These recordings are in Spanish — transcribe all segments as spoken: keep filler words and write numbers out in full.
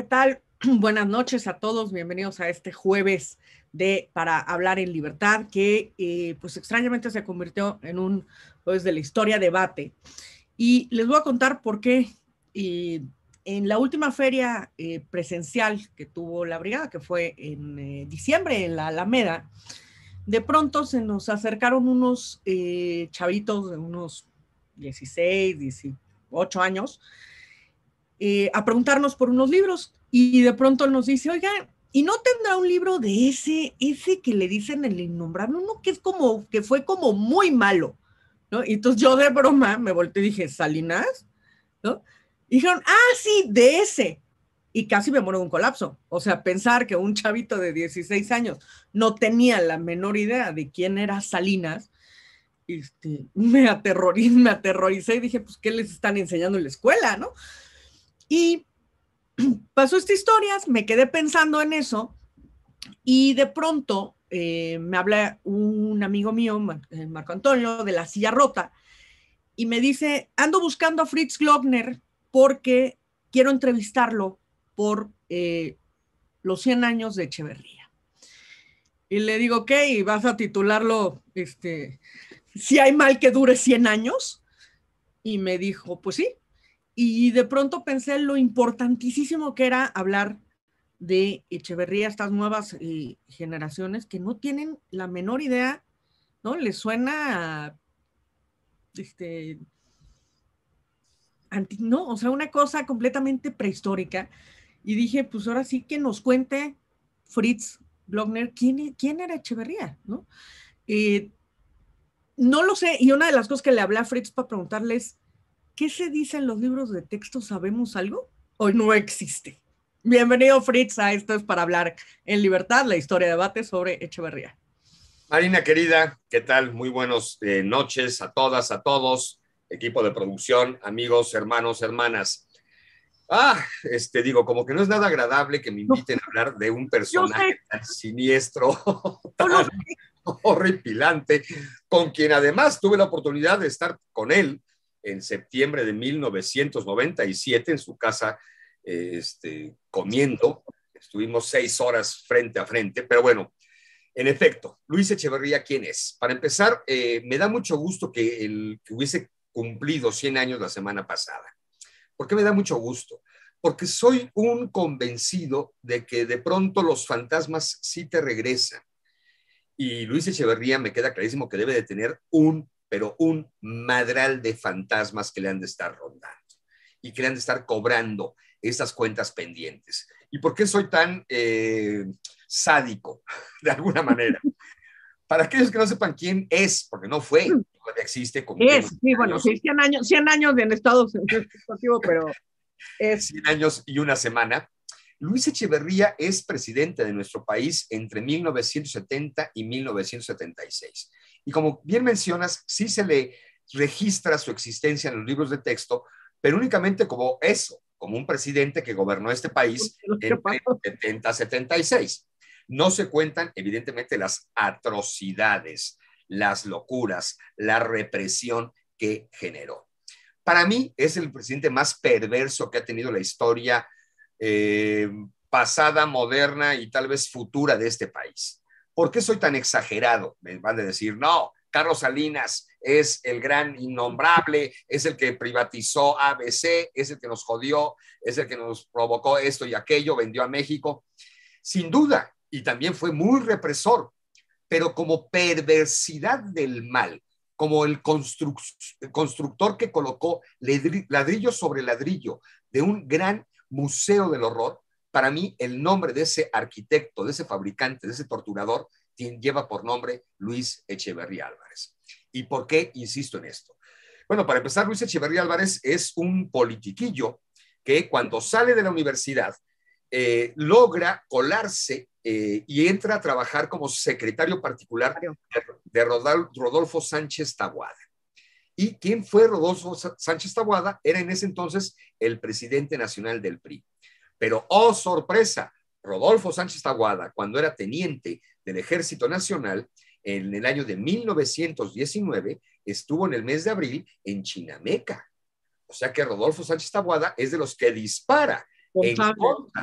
tal? Buenas noches a todos, bienvenidos a este jueves de Para Hablar en Libertad, que eh, pues extrañamente se convirtió en un jueves de la historia debate. Y les voy a contar por qué. Y en la última feria eh, presencial que tuvo la brigada, que fue en eh, diciembre en la Alameda, de pronto se nos acercaron unos eh, chavitos de unos dieciséis, dieciocho años, eh, a preguntarnos por unos libros, y de pronto nos dice, oigan, ¿y no tendrá un libro de ese, ese que le dicen el innombrable? Uno que es como, que fue como muy malo, ¿no? Y entonces yo de broma me volteé y dije, ¿Salinas? ¿No? Y dijeron, ah, sí, de ese. Y casi me muero de un colapso. O sea, pensar que un chavito de dieciséis años no tenía la menor idea de quién era Salinas, este, me aterroricé, me aterroricé y dije, pues, ¿qué les están enseñando en la escuela, no? Y pasó esta historia, me quedé pensando en eso, y de pronto eh, me habla un amigo mío, Marco Antonio, de La Silla Rota, y me dice, ando buscando a Fritz Glockner porque quiero entrevistarlo por eh, los cien años de Echeverría. Y le digo, ok, ¿vas a titularlo este, Si hay mal que dure cien años? Y me dijo, pues sí. Y de pronto pensé en lo importantísimo que era hablar de Echeverría, estas nuevas eh, generaciones que no tienen la menor idea, ¿no? Les suena a, este, anti, no, o sea, una cosa completamente prehistórica. Y dije, pues ahora sí que nos cuente Fritz Glockner quién, quién era Echeverría, ¿no? Eh, no lo sé, y una de las cosas que le hablé a Fritz para preguntarles, ¿qué se dice en los libros de texto? ¿Sabemos algo? ¿O no existe? Bienvenido, Fritz, a Esto es Para Hablar en Libertad, la historia de debate sobre Echeverría. Marina querida, ¿qué tal? Muy buenas eh, noches a todas, a todos, equipo de producción, amigos, hermanos, hermanas. Ah, este, digo, como que no es nada agradable que me No, inviten a hablar de un yo sé, personaje tan siniestro, yo lo tan sé. horripilante, con quien además tuve la oportunidad de estar con él en septiembre de mil novecientos noventa y siete en su casa, eh, este, comiendo. Estuvimos seis horas frente a frente, pero bueno, en efecto, Luis Echeverría, ¿quién es? Para empezar, eh, me da mucho gusto que, el, que hubiese cumplido cien años la semana pasada. ¿Por qué me da mucho gusto? Porque soy un convencido de que de pronto los fantasmas sí te regresan. Y Luis Echeverría me queda clarísimo que debe de tener un, pero un madral de fantasmas que le han de estar rondando y que le han de estar cobrando esas cuentas pendientes. ¿Y por qué soy tan eh, sádico, de alguna manera? Para aquellos que no sepan quién es, porque no fue, todavía existe, Es, cumplimos sí, bueno, años, sí, cien años, cien años en Estados Unidos, pero es. cien años y una semana. Luis Echeverría es presidente de nuestro país entre mil novecientos setenta y mil novecientos setenta y seis. Y como bien mencionas, sí se le registra su existencia en los libros de texto, pero únicamente como eso, como un presidente que gobernó este país entre setenta y setenta y seis. No se cuentan, evidentemente, las atrocidades, las locuras, la represión que generó. Para mí es el presidente más perverso que ha tenido la historia eh, pasada, moderna y tal vez futura de este país. ¿Por qué soy tan exagerado? Me van a decir, no, Carlos Salinas es el gran innombrable, es el que privatizó A B C, es el que nos jodió, es el que nos provocó esto y aquello, vendió a México. Sin duda, y también fue muy represor, pero como perversidad del mal, como el constru constructor que colocó ladrillo sobre ladrillo de un gran museo del horror, para mí el nombre de ese arquitecto, de ese fabricante, de ese torturador, lleva por nombre Luis Echeverría Álvarez. ¿Y por qué insisto en esto? Bueno, para empezar, Luis Echeverría Álvarez es un politiquillo que cuando sale de la universidad eh, logra colarse eh, y entra a trabajar como secretario particular de Rodolfo Sánchez Taboada. ¿Y quién fue Rodolfo Sánchez Taboada? Era en ese entonces el presidente nacional del P R I. Pero, oh sorpresa, Rodolfo Sánchez Taboada, cuando era teniente del Ejército Nacional, en el año de mil novecientos diecinueve, estuvo en el mes de abril en Chinameca. O sea que Rodolfo Sánchez Taboada es de los que dispara en contra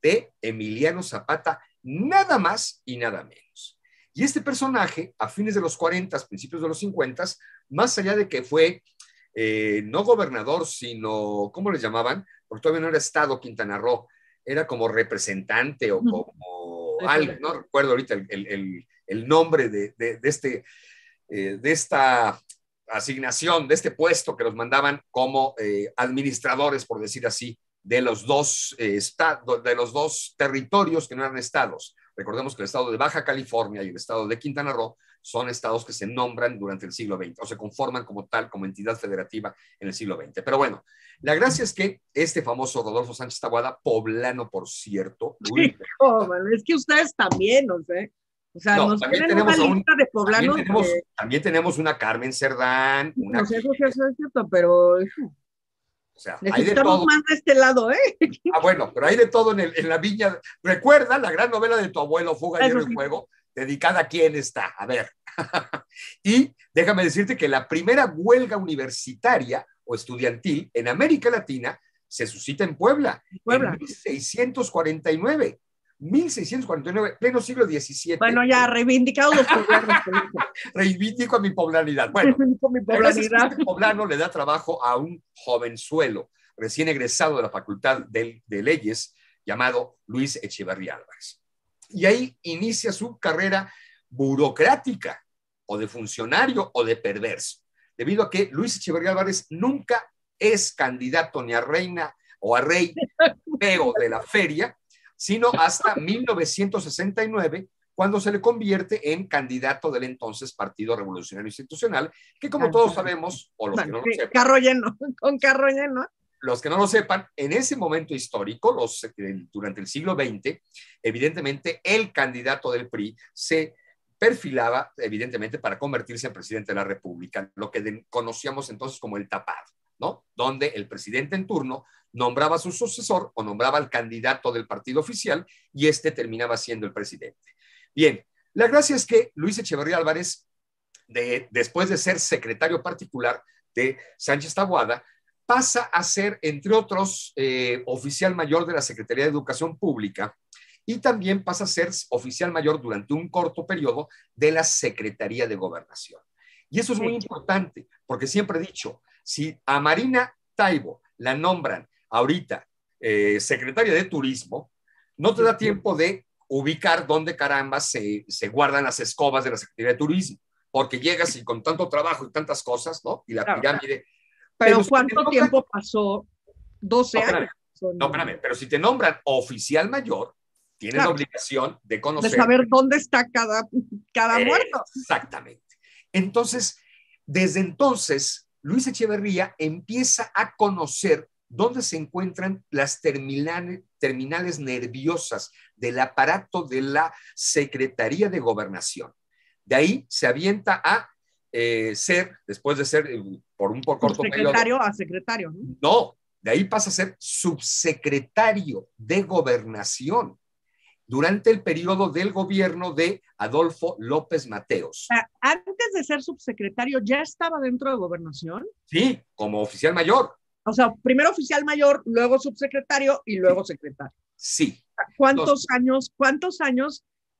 de Emiliano Zapata, nada más y nada menos. Y este personaje, a fines de los cuarenta, principios de los cincuenta, más allá de que fue eh, no gobernador, sino, ¿cómo les llamaban? Porque todavía no era estado Quintana Roo, era como representante o como algo, no recuerdo ahorita el, el, el, el nombre de, de, de, este, eh, de esta asignación, de este puesto que los mandaban como eh, administradores, por decir así, de los dos eh, estados, de los dos territorios que no eran estados. Recordemos que el estado de Baja California y el estado de Quintana Roo son estados que se nombran durante el siglo veinte o se conforman como tal, como entidad federativa en el siglo veinte. Pero bueno, la gracia es que este famoso Rodolfo Sánchez Taboada, poblano, por cierto. Sí, oh, man, es que ustedes también, no sé. O sea, no, nos también tienen tenemos una un, lista de poblanos. También tenemos, que... también tenemos una Carmen Cerdán. Una no sé, eso sí es cierto, pero... O sea, necesitamos hay de todo. más de este lado, ¿eh? Ah, bueno, pero hay de todo en, el, en la viña. Recuerda la gran novela de tu abuelo, Fuga, Hielo y Fuego, dedicada a quién está. A ver. Y déjame decirte que la primera huelga universitaria o estudiantil en América Latina se suscita en Puebla, Puebla. en mil seiscientos cuarenta y nueve. mil seiscientos cuarenta y nueve, pleno siglo diecisiete. Bueno, ya, reivindicados los poblanos. Reivindico a mi poblanidad. Bueno, mi poblanidad. Este poblano le da trabajo a un jovenzuelo recién egresado de la Facultad de, de Leyes llamado Luis Echeverría Álvarez. Y ahí inicia su carrera burocrática, o de funcionario, o de perverso, debido a que Luis Echeverría Álvarez nunca es candidato ni a reina o a rey feo de la feria, sino hasta mil novecientos sesenta y nueve, cuando se le convierte en candidato del entonces Partido Revolucionario Institucional, que como todos sabemos, o los bueno, que no lo sepan, carro lleno, con carro lleno. Los que no lo sepan, en ese momento histórico, los, durante el siglo veinte, evidentemente el candidato del P R I se perfilaba, evidentemente, para convertirse en presidente de la República, lo que de, conocíamos entonces como el tapado, ¿no? Donde el presidente en turno nombraba a su sucesor o nombraba al candidato del partido oficial y este terminaba siendo el presidente. Bien, la gracia es que Luis Echeverría Álvarez, de, después de ser secretario particular de Sánchez Taboada, pasa a ser, entre otros, eh, oficial mayor de la Secretaría de Educación Pública y también pasa a ser oficial mayor durante un corto periodo de la Secretaría de Gobernación. Y eso es muy importante, porque siempre he dicho, si a Marina Taibo la nombran ahorita eh, secretaria de Turismo, no te da tiempo de ubicar dónde caramba se, se guardan las escobas de la Secretaría de Turismo, porque llegas y con tanto trabajo y tantas cosas, ¿no? Y la claro, pirámide... Pero, pero ¿cuánto nombran, tiempo pasó? doce no, años. No, espérame, pero si te nombran oficial mayor, tienes claro, la obligación de conocer... de saber dónde está cada, cada eh, muerto. Exactamente. Entonces, desde entonces, Luis Echeverría empieza a conocer dónde se encuentran las terminales, terminales nerviosas del aparato de la Secretaría de Gobernación. De ahí se avienta a eh, ser, después de ser eh, por un por corto secretario periodo, a secretario. ¿no? no, de ahí pasa a ser subsecretario de Gobernación durante el periodo del gobierno de Adolfo López Mateos. Antes de ser subsecretario, ¿ya estaba dentro de Gobernación? Sí, como oficial mayor. O sea, primero oficial mayor, luego subsecretario y luego secretario. Sí. ¿Cuántos Los... años, cuántos años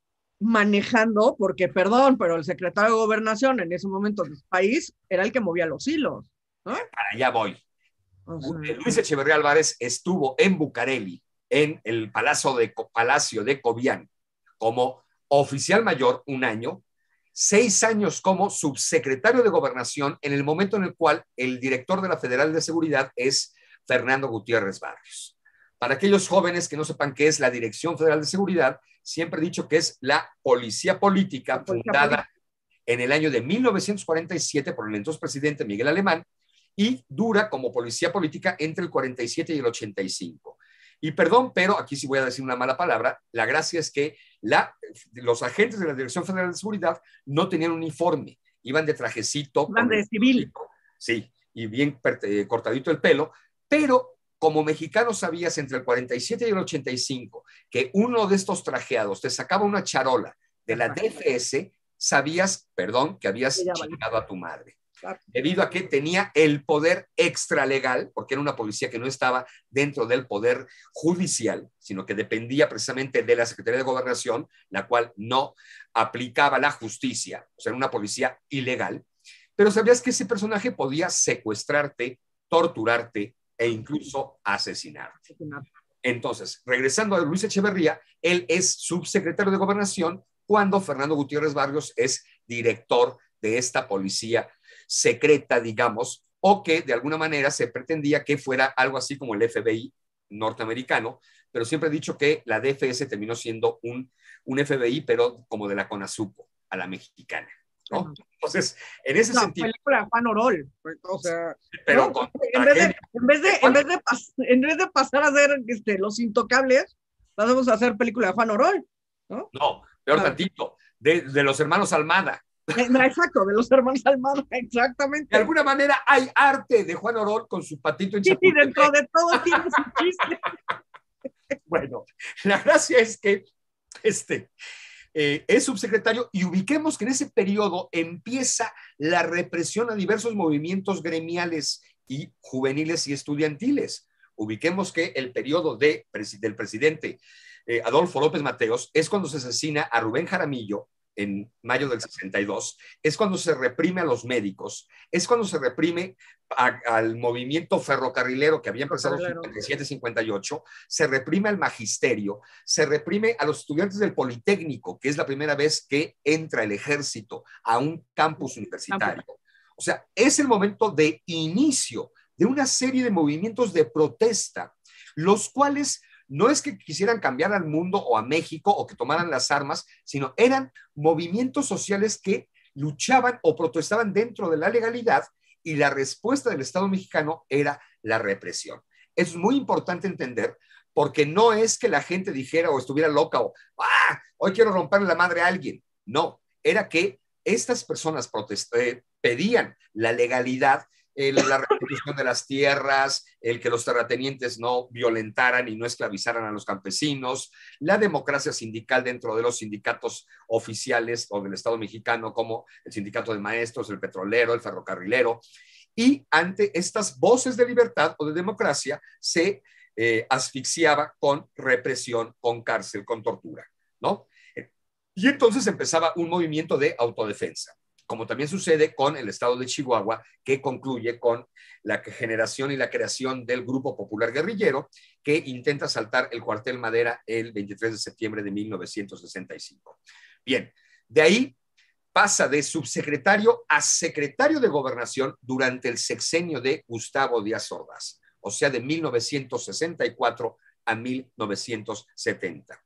manejando? Porque, perdón, pero el secretario de Gobernación en ese momento del país era el que movía los hilos, ¿no? Para allá voy. O sea, Luis Echeverría Álvarez estuvo en Bucareli, en el Palacio de, Palacio de Cobián, como oficial mayor un año, seis años como subsecretario de Gobernación, en el momento en el cual el director de la Federal de Seguridad es Fernando Gutiérrez Barrios. Para aquellos jóvenes que no sepan qué es la Dirección Federal de Seguridad, siempre he dicho que es la policía política, la policía fundada política. en el año de mil novecientos cuarenta y siete por el entonces presidente Miguel Alemán y dura como policía política entre el cuarenta y siete y el ochenta y cinco. Y perdón, pero aquí sí voy a decir una mala palabra, la gracia es que la, los agentes de la Dirección Federal de Seguridad no tenían uniforme, iban de trajecito. Iban de civil. Sí, y bien eh, cortadito el pelo, pero como mexicano sabías entre el cuarenta y siete y el ochenta y cinco que uno de estos trajeados te sacaba una charola de la D F S, sabías, perdón, que habías chingado a tu madre. claro. Debido a que tenía el poder extralegal, porque era una policía que no estaba dentro del poder judicial, sino que dependía precisamente de la Secretaría de Gobernación, la cual no aplicaba la justicia, o sea, era una policía ilegal. Pero sabías que ese personaje podía secuestrarte, torturarte e incluso asesinarte. Entonces, regresando a Luis Echeverría, él es subsecretario de Gobernación cuando Fernando Gutiérrez Barrios es director de esta policía secreta, digamos, o que de alguna manera se pretendía que fuera algo así como el F B I norteamericano, pero siempre he dicho que la D F S terminó siendo un, un F B I, pero como de la CONASUPO, a la mexicana, ¿no? Uh-huh. Entonces, en ese no, sentido... película de Juan Orol, o sea... Pero ¿no? con, en, vez de, en, vez de, en, vez de pas, en vez de pasar a hacer este, Los Intocables, vamos a hacer película de Juan Orol, ¿no? No, peor tantito, de, de los hermanos Almada. Exacto, de los hermanos Almada, exactamente. De alguna manera hay arte de Juan Orol con su patito en Chapultepec. Sí, dentro de todo tiene su chiste. Bueno, la gracia es que este, eh, es subsecretario y ubiquemos que en ese periodo empieza la represión a diversos movimientos gremiales y juveniles y estudiantiles. Ubiquemos que el periodo de, del presidente eh, Adolfo López Mateos es cuando se asesina a Rubén Jaramillo en mayo del sesenta y dos, es cuando se reprime a los médicos, es cuando se reprime a, al movimiento ferrocarrilero que había empezado en cincuenta y siete cincuenta y ocho, se reprime al magisterio, se reprime a los estudiantes del Politécnico, que es la primera vez que entra el ejército a un campus universitario. O sea, es el momento de inicio de una serie de movimientos de protesta, los cuales no es que quisieran cambiar al mundo o a México o que tomaran las armas, sino eran movimientos sociales que luchaban o protestaban dentro de la legalidad y la respuesta del Estado mexicano era la represión. Eso es muy importante entender porque no es que la gente dijera o estuviera loca o ¡ah! Hoy quiero romperle la madre a alguien. No, era que estas personas eh, pedían la legalidad, El, la restitución de las tierras, el que los terratenientes no violentaran y no esclavizaran a los campesinos, la democracia sindical dentro de los sindicatos oficiales o del Estado mexicano, como el sindicato de maestros, el petrolero, el ferrocarrilero, y ante estas voces de libertad o de democracia se eh, asfixiaba con represión, con cárcel, con tortura, ¿no? Y entonces empezaba un movimiento de autodefensa, como también sucede con el estado de Chihuahua, que concluye con la generación y la creación del Grupo Popular Guerrillero, que intenta asaltar el cuartel Madera el veintitrés de septiembre de mil novecientos sesenta y cinco. Bien, de ahí pasa de subsecretario a secretario de Gobernación durante el sexenio de Gustavo Díaz Ordaz, o sea, de mil novecientos sesenta y cuatro a mil novecientos setenta.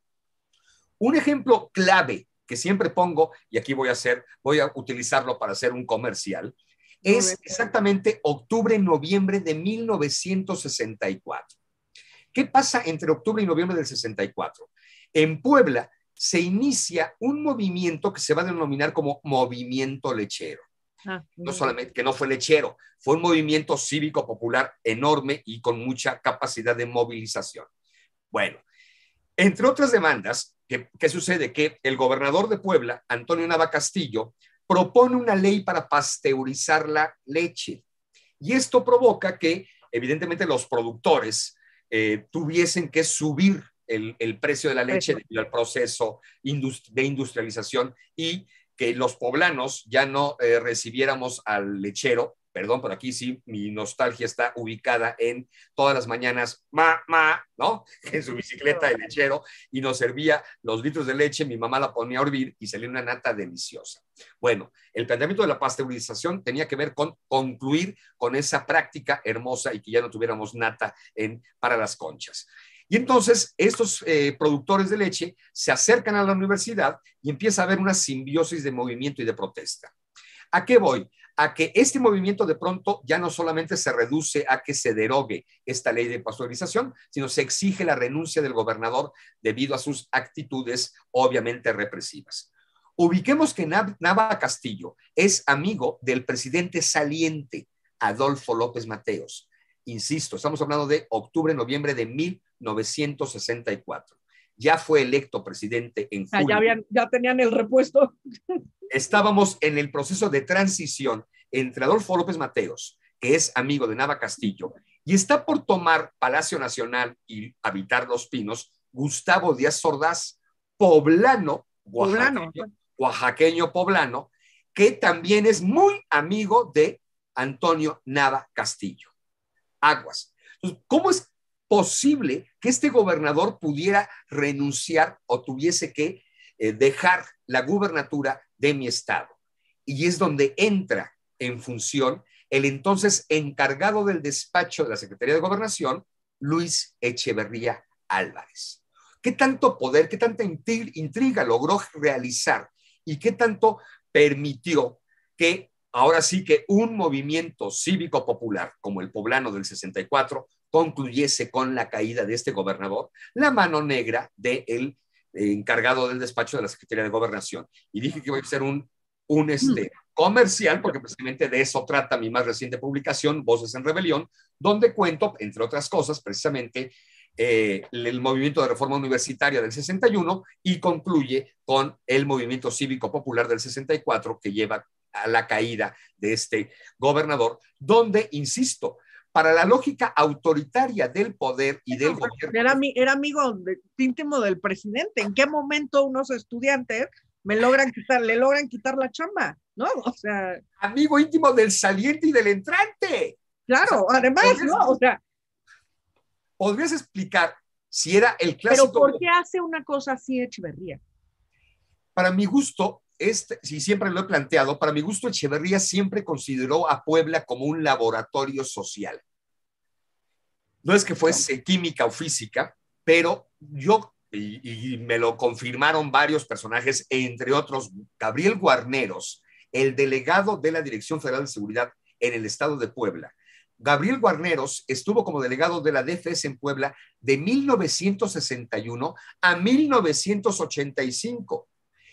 Un ejemplo clave que siempre pongo, y aquí voy a hacer, voy a utilizarlo para hacer un comercial, es exactamente octubre-noviembre de mil novecientos sesenta y cuatro. ¿Qué pasa entre octubre y noviembre del sesenta y cuatro? En Puebla se inicia un movimiento que se va a denominar como movimiento lechero. Ah, no solamente que no fue lechero, fue un movimiento cívico popular enorme y con mucha capacidad de movilización. Bueno, entre otras demandas, ¿qué, ¿qué sucede? Que el gobernador de Puebla, Antonio Nava Castillo, propone una ley para pasteurizar la leche. Y esto provoca que, evidentemente, los productores eh, tuviesen que subir el, el precio de la leche debido al proceso de industrialización y que los poblanos ya no eh, recibiéramos al lechero. Perdón, pero aquí sí, mi nostalgia está ubicada en todas las mañanas, ma, ma, ¿no? En su bicicleta de lechero y nos servía los litros de leche, mi mamá la ponía a hervir y salía una nata deliciosa. Bueno, el planteamiento de la pasteurización tenía que ver con concluir con esa práctica hermosa y que ya no tuviéramos nata en, para las conchas. Y entonces estos eh, productores de leche se acercan a la universidad y empieza a haber una simbiosis de movimiento y de protesta. ¿A qué voy? A que este movimiento de pronto ya no solamente se reduce a que se derogue esta ley de pasteurización, sino se exige la renuncia del gobernador debido a sus actitudes obviamente represivas. Ubiquemos que Nava Castillo es amigo del presidente saliente Adolfo López Mateos. Insisto, estamos hablando de octubre, noviembre de mil novecientos sesenta y cuatro. Ya fue electo presidente en julio. Ya, habían, ya tenían el repuesto. Estábamos en el proceso de transición entre Adolfo López Mateos, que es amigo de Nava Castillo, y está por tomar Palacio Nacional y habitar Los Pinos, Gustavo Díaz Ordaz, poblano, Poblano. oaxaqueño, oaxaqueño poblano, que también es muy amigo de Antonio Nava Castillo. Aguas. Entonces, ¿cómo es posible que este gobernador pudiera renunciar o tuviese que eh, dejar la gubernatura de mi estado? Y es donde entra en función el entonces encargado del despacho de la Secretaría de Gobernación, Luis Echeverría Álvarez. ¿Qué tanto poder, qué tanta intriga logró realizar y qué tanto permitió que ahora sí que un movimiento cívico popular como el poblano del sesenta y cuatro concluyese con la caída de este gobernador, la mano negra del encargado del despacho de la Secretaría de Gobernación? Y dije que iba a ser un, un este, comercial, porque precisamente de eso trata mi más reciente publicación, Voces en Rebelión, donde cuento, entre otras cosas, precisamente eh, el movimiento de reforma universitaria del sesenta y uno y concluye con el movimiento cívico popular del sesenta y cuatro que lleva a la caída de este gobernador, donde, insisto, para la lógica autoritaria del poder y del gobierno. Era, era amigo de, íntimo del presidente. ¿En qué momento unos estudiantes me logran quitar, le logran quitar la chamba? ¿No? O sea. Amigo íntimo del saliente y del entrante. Claro, o sea, además, ¿no? O sea. ¿Podrías explicar si era el clásico? Pero ¿por qué hace una cosa así Echeverría? Para mi gusto, este, si siempre lo he planteado, para mi gusto Echeverría siempre consideró a Puebla como un laboratorio social. No es que fuese química o física, pero yo, y, y me lo confirmaron varios personajes, entre otros Gabriel Guarneros, el delegado de la Dirección Federal de Seguridad en el estado de Puebla. Gabriel Guarneros estuvo como delegado de la D F S en Puebla de mil novecientos sesenta y uno a mil novecientos ochenta y cinco.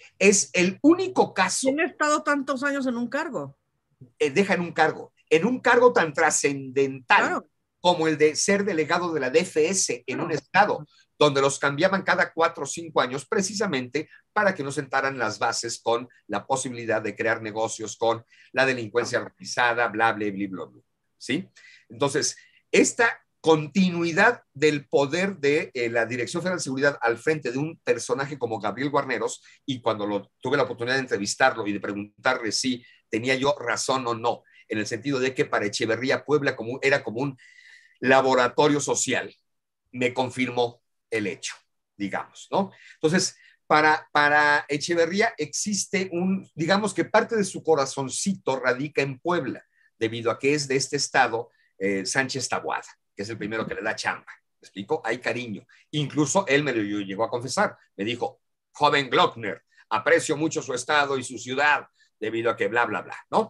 Es el único caso. ¿Quién ha estado tantos años en un cargo? Eh, deja en un cargo, en un cargo tan trascendental, claro, como el de ser delegado de la D F S en claro. un estado, donde los cambiaban cada cuatro o cinco años, precisamente para que no sentaran las bases con la posibilidad de crear negocios con la delincuencia organizada, bla, bla, bla, bla, bla. ¿Sí? Entonces, esta continuidad del poder de eh, la Dirección Federal de Seguridad al frente de un personaje como Gabriel Guarneros, y cuando lo, tuve la oportunidad de entrevistarlo y de preguntarle si tenía yo razón o no, en el sentido de que para Echeverría Puebla como, era como un laboratorio social, me confirmó el hecho, digamos, ¿no? Entonces, para, para Echeverría existe un, digamos que parte de su corazoncito radica en Puebla, debido a que es de este estado eh, Sánchez Taboada, que es el primero que le da chamba. ¿Me explico? Hay cariño. Incluso él me lo llegó a confesar. Me dijo, joven Glockner, aprecio mucho su estado y su ciudad, debido a que bla, bla, bla, ¿no?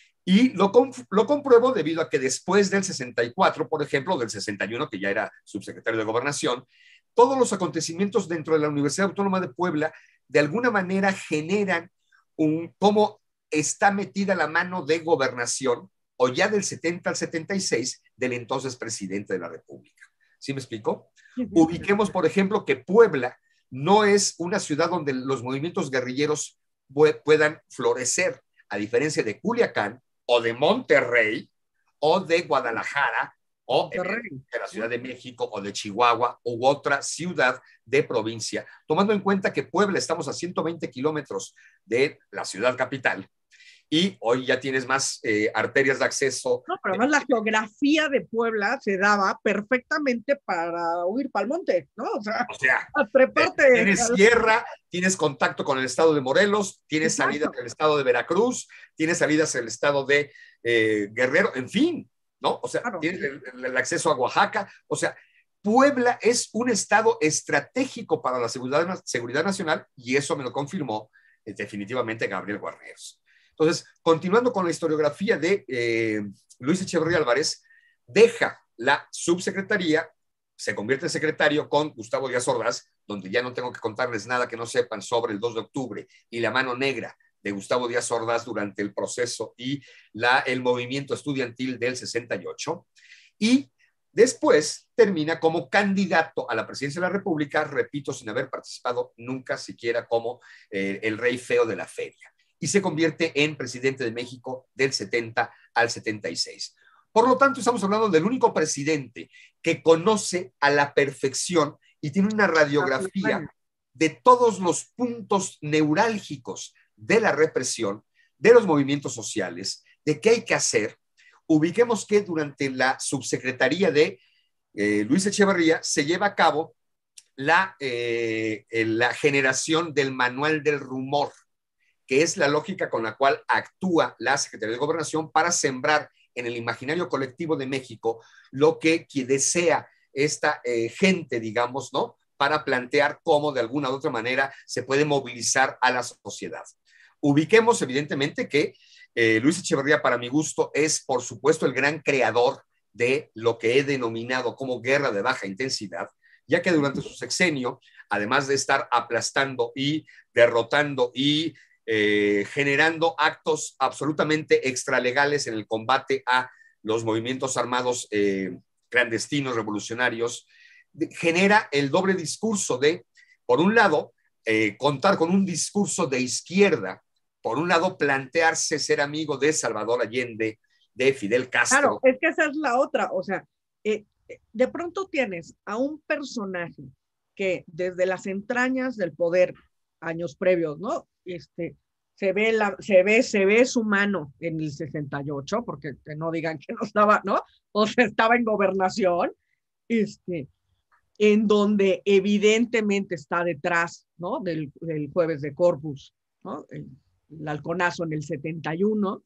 Y lo, lo compruebo debido a que después del sesenta y cuatro, por ejemplo, del sesenta y uno, que ya era subsecretario de Gobernación, todos los acontecimientos dentro de la Universidad Autónoma de Puebla de alguna manera generan un, cómo está metida la mano de Gobernación, o ya del setenta al setenta y seis, del entonces presidente de la República. ¿Sí me explico? Uh-huh. Ubiquemos, por ejemplo, que Puebla no es una ciudad donde los movimientos guerrilleros puedan florecer, a diferencia de Culiacán, o de Monterrey, o de Guadalajara, o de la Ciudad de México, o de Chihuahua, u otra ciudad de provincia, tomando en cuenta que Puebla estamos a ciento veinte kilómetros de la ciudad capital, y hoy ya tienes más eh, arterias de acceso. No, pero además la geografía de Puebla se daba perfectamente para huir para el monte, ¿no? O sea, o sea a treparte. Tienes sierra, tienes contacto con el estado de Morelos, tienes salidas del estado de Veracruz, tienes salidas del estado de eh, Guerrero, en fin, ¿no? O sea, claro, tienes el, el acceso a Oaxaca, o sea, Puebla es un estado estratégico para la seguridad, seguridad nacional, y eso me lo confirmó eh, definitivamente Gabriel Guarneros. Entonces, continuando con la historiografía de eh, Luis Echeverría Álvarez, deja la subsecretaría, se convierte en secretario con Gustavo Díaz Ordaz, donde ya no tengo que contarles nada que no sepan sobre el dos de octubre y la mano negra de Gustavo Díaz Ordaz durante el proceso y la, el movimiento estudiantil del sesenta y ocho. Y después termina como candidato a la presidencia de la República, repito, sin haber participado nunca siquiera como eh, el rey feo de la feria. y se convierte en presidente de México del setenta al setenta y seis. Por lo tanto, estamos hablando del único presidente que conoce a la perfección y tiene una radiografía de todos los puntos neurálgicos de la represión, de los movimientos sociales, de qué hay que hacer. Ubiquemos que durante la subsecretaría de eh, Luis Echeverría se lleva a cabo la, eh, la generación del manual del rumor, que es la lógica con la cual actúa la Secretaría de Gobernación para sembrar en el imaginario colectivo de México lo que, que desea esta eh, gente, digamos, ¿no? Para plantear cómo de alguna u otra manera se puede movilizar a la sociedad. Ubiquemos evidentemente que eh, Luis Echeverría, para mi gusto, es por supuesto el gran creador de lo que he denominado como guerra de baja intensidad, ya que durante su sexenio, además de estar aplastando y derrotando y eh, generando actos absolutamente extralegales en el combate a los movimientos armados eh, clandestinos, revolucionarios, genera el doble discurso de, por un lado, eh, contar con un discurso de izquierda, por un lado, plantearse ser amigo de Salvador Allende, de Fidel Castro. Claro, es que esa es la otra, o sea, eh, de pronto tienes a un personaje que desde las entrañas del poder, años previos, ¿no? Este, se ve, la, se ve, se ve su mano en el sesenta y ocho, porque que no digan que no estaba, ¿no? O sea, estaba en gobernación, este, en donde evidentemente está detrás, ¿no? Del, del jueves de Corpus, ¿no? El, el halconazo en el setenta y uno,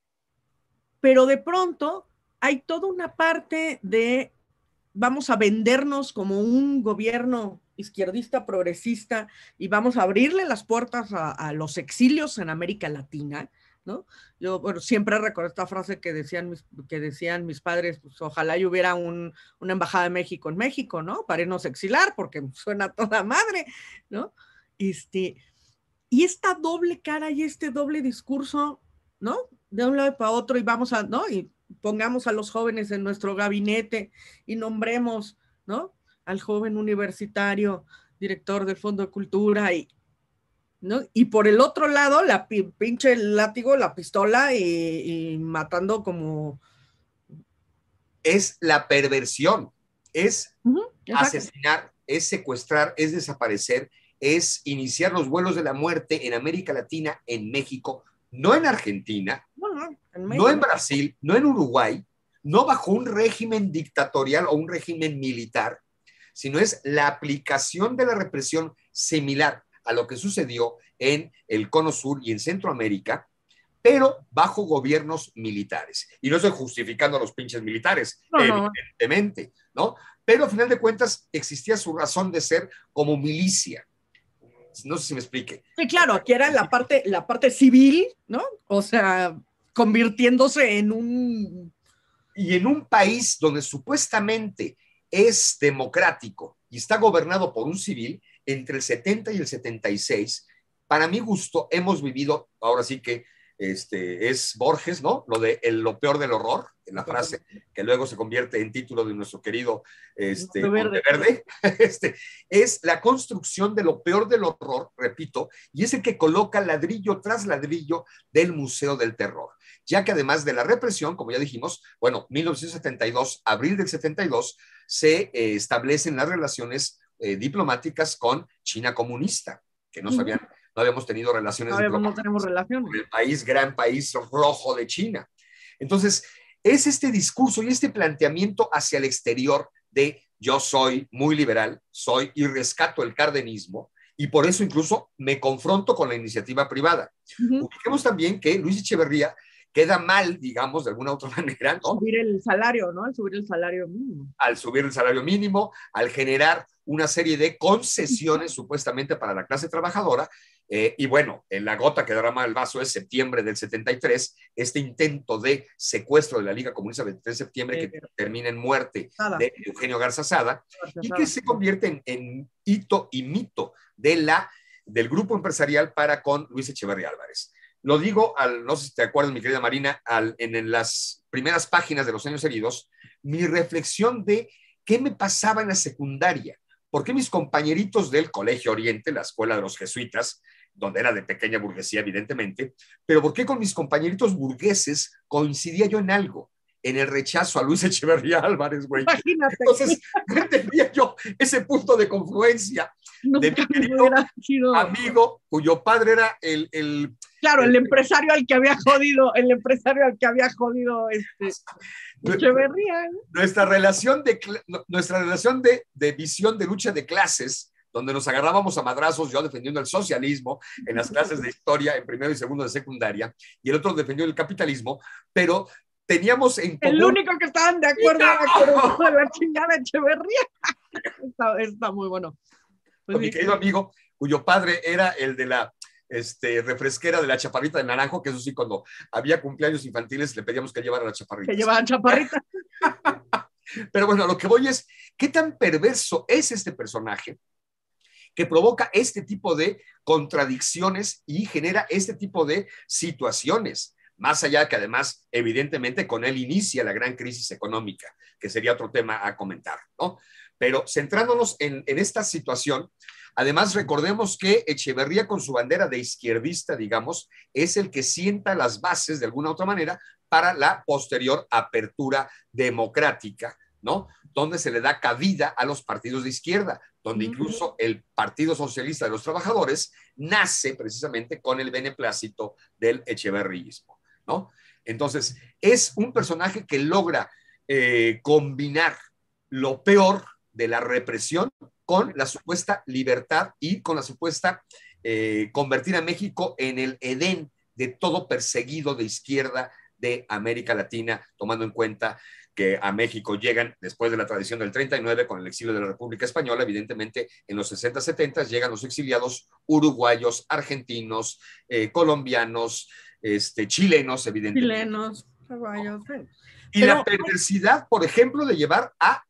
pero de pronto hay toda una parte de vamos a vendernos como un gobierno izquierdista, progresista, y vamos a abrirle las puertas a, a los exilios en América Latina, ¿no? Yo, bueno, siempre recuerdo esta frase que decían mis, que decían mis padres, pues ojalá y hubiera un, una embajada de México en México, ¿no? Para irnos a exilar, porque suena toda madre, ¿no? Este, y esta doble cara y este doble discurso, ¿no? De un lado para otro y vamos a, ¿no? Y pongamos a los jóvenes en nuestro gabinete y nombremos, ¿no? Al joven universitario, director del Fondo de Cultura y, ¿no? Y por el otro lado, la pinche látigo, la pistola y, y matando como... Es la perversión, es uh-huh, asesinar, es secuestrar, es desaparecer, es iniciar los vuelos de la muerte en América Latina, en México, no en Argentina, no, no, en, no en Brasil, no en Uruguay, no bajo un régimen dictatorial o un régimen militar, sino es la aplicación de la represión similar a lo que sucedió en el Cono Sur y en Centroamérica, pero bajo gobiernos militares. Y no estoy justificando a los pinches militares, no, evidentemente, ¿no? Pero a final de cuentas existía su razón de ser como milicia. No sé si me explique. Sí, claro, aquí era la parte, la parte civil, ¿no? O sea, convirtiéndose en un... Y en un país donde supuestamente es democrático y está gobernado por un civil, entre el setenta y el setenta y seis, para mi gusto, hemos vivido, ahora sí que este, es Borges, ¿no? Lo de el, lo peor del horror, en la frase que luego se convierte en título de nuestro querido este, Monteverde, Verde, este, es la construcción de lo peor del horror, repito, y es el que coloca ladrillo tras ladrillo del Museo del Terror, ya que además de la represión, como ya dijimos, bueno, mil novecientos setenta y dos, abril del setenta y dos, se eh, establecen las relaciones eh, diplomáticas con China comunista, que no sabían, no habíamos tenido relaciones no, diplomáticas no tenemos relaciones con el país, gran país rojo de China. Entonces, es este discurso y este planteamiento hacia el exterior de yo soy muy liberal, soy y rescato el cardenismo, y por eso incluso me confronto con la iniciativa privada. Uh-huh. Ubiquemos también que Luis Echeverría queda mal, digamos, de alguna u otra manera, ¿no? Subir el salario, ¿no? Al subir el salario mínimo. Al subir el salario mínimo, al generar una serie de concesiones supuestamente para la clase trabajadora, eh, y bueno, en la gota que derrama el vaso es septiembre del setenta y tres, este intento de secuestro de la Liga Comunista del veintitrés de septiembre eh, que termina en muerte Sada. de Eugenio Garza Sada, Garza y que se convierte en, en hito y mito de la, del grupo empresarial para con Luis Echeverría Álvarez. Lo digo, al, no sé si te acuerdas, mi querida Marina, al, en, en las primeras páginas de Los Años Heridos, mi reflexión de qué me pasaba en la secundaria, por qué mis compañeritos del Colegio Oriente, la escuela de los jesuitas, donde era de pequeña burguesía, evidentemente, pero ¿por qué con mis compañeritos burgueses coincidía yo en algo? En el rechazo a Luis Echeverría Álvarez, güey. Imagínate. Entonces, no entendía yo ese punto de confluencia de mi querido sido... amigo, cuyo padre era el... el claro, el, el empresario al que había jodido, el empresario al que había jodido este, Echeverría. ¿eh? Nuestra relación, de, nuestra relación de, de visión de lucha de clases, donde nos agarrábamos a madrazos, yo defendiendo el socialismo en las clases de historia en primero y segundo de secundaria, y el otro defendiendo el capitalismo, pero teníamos en común... El único que estaban de acuerdo era con la chingada Echeverría. Está, está muy bueno. Pues con sí. Mi querido amigo, cuyo padre era el de la este, refresquera de la chaparrita de naranjo, que eso sí, cuando había cumpleaños infantiles le pedíamos que llevara la chaparrita. Que llevaban chaparrita. Pero bueno, lo que voy es, ¿qué tan perverso es este personaje que provoca este tipo de contradicciones y genera este tipo de situaciones? Más allá que además, evidentemente, con él inicia la gran crisis económica, que sería otro tema a comentar, ¿no? Pero centrándonos en, en esta situación, además recordemos que Echeverría, con su bandera de izquierdista, digamos, es el que sienta las bases de alguna u otra manera para la posterior apertura democrática, ¿no? Donde se le da cabida a los partidos de izquierda, donde incluso el Partido Socialista de los Trabajadores nace precisamente con el beneplácito del echeverríismo, ¿no? Entonces, es un personaje que logra eh, combinar lo peor de la represión con la supuesta libertad y con la supuesta eh, convertir a México en el Edén de todo perseguido de izquierda de América Latina, tomando en cuenta que a México llegan después de la tradición del treinta y nueve con el exilio de la República Española. Evidentemente en los sesenta, setenta llegan los exiliados uruguayos, argentinos, eh, colombianos, este, chilenos, evidentemente. Chilenos, uruguayos. Sí. Y Pero, la perversidad, por ejemplo, de llevar a,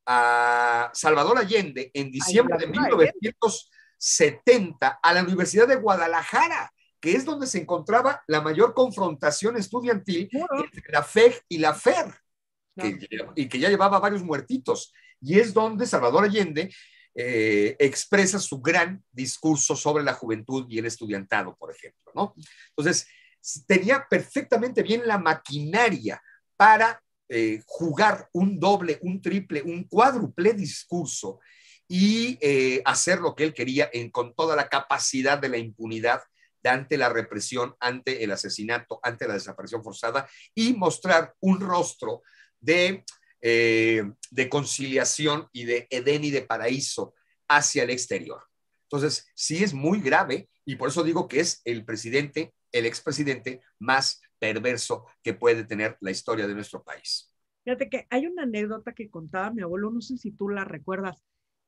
a Salvador Allende en diciembre Ay, de mil novecientos setenta a la Universidad de Guadalajara, que es donde se encontraba la mayor confrontación estudiantil bueno. entre la F E G y la F E R. Que, y que ya llevaba varios muertitos, y es donde Salvador Allende eh, expresa su gran discurso sobre la juventud y el estudiantado, por ejemplo, ¿no? Entonces, tenía perfectamente bien la maquinaria para eh, jugar un doble, un triple, un cuádruple discurso y eh, hacer lo que él quería en, con toda la capacidad de la impunidad ante la represión, ante el asesinato, ante la desaparición forzada, y mostrar un rostro de, eh, de conciliación y de Edén y de paraíso hacia el exterior. Entonces, sí es muy grave, y por eso digo que es el presidente, el expresidente más perverso que puede tener la historia de nuestro país. Fíjate que hay una anécdota que contaba mi abuelo, no sé si tú la recuerdas,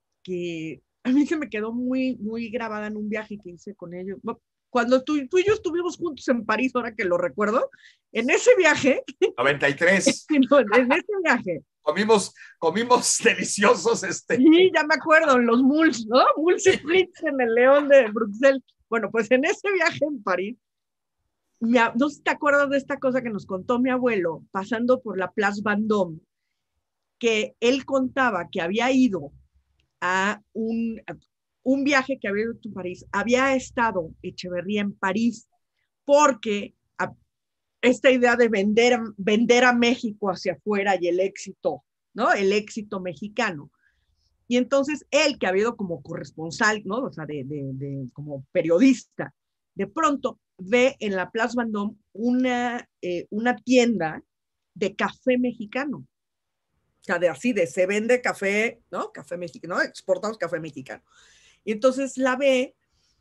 que a mí se me quedó muy, muy grabada en un viaje que hice con ellos. Cuando tú, tú y yo estuvimos juntos en París, ahora que lo recuerdo, en ese viaje... noventa y tres. No, en ese viaje. Comimos, comimos deliciosos. Este. Sí, ya me acuerdo, los Muls, ¿no? Muls y Fritz en el León de Bruxelles. Bueno, pues en ese viaje en París, mi, no sé si te acuerdas de esta cosa que nos contó mi abuelo, pasando por la Place Vendôme, que él contaba que había ido a un... un viaje que había hecho en París, había estado Echeverría en París porque a, esta idea de vender, vender a México hacia afuera y el éxito, ¿no? El éxito mexicano. Y entonces él, que había ido como corresponsal, ¿no? O sea, de, de, de, como periodista, de pronto ve en la Place Vendôme una, eh, una tienda de café mexicano. O sea, de así, de se vende café, ¿no? Café mexicano, ¿no? Exportamos café mexicano. Y entonces la ve,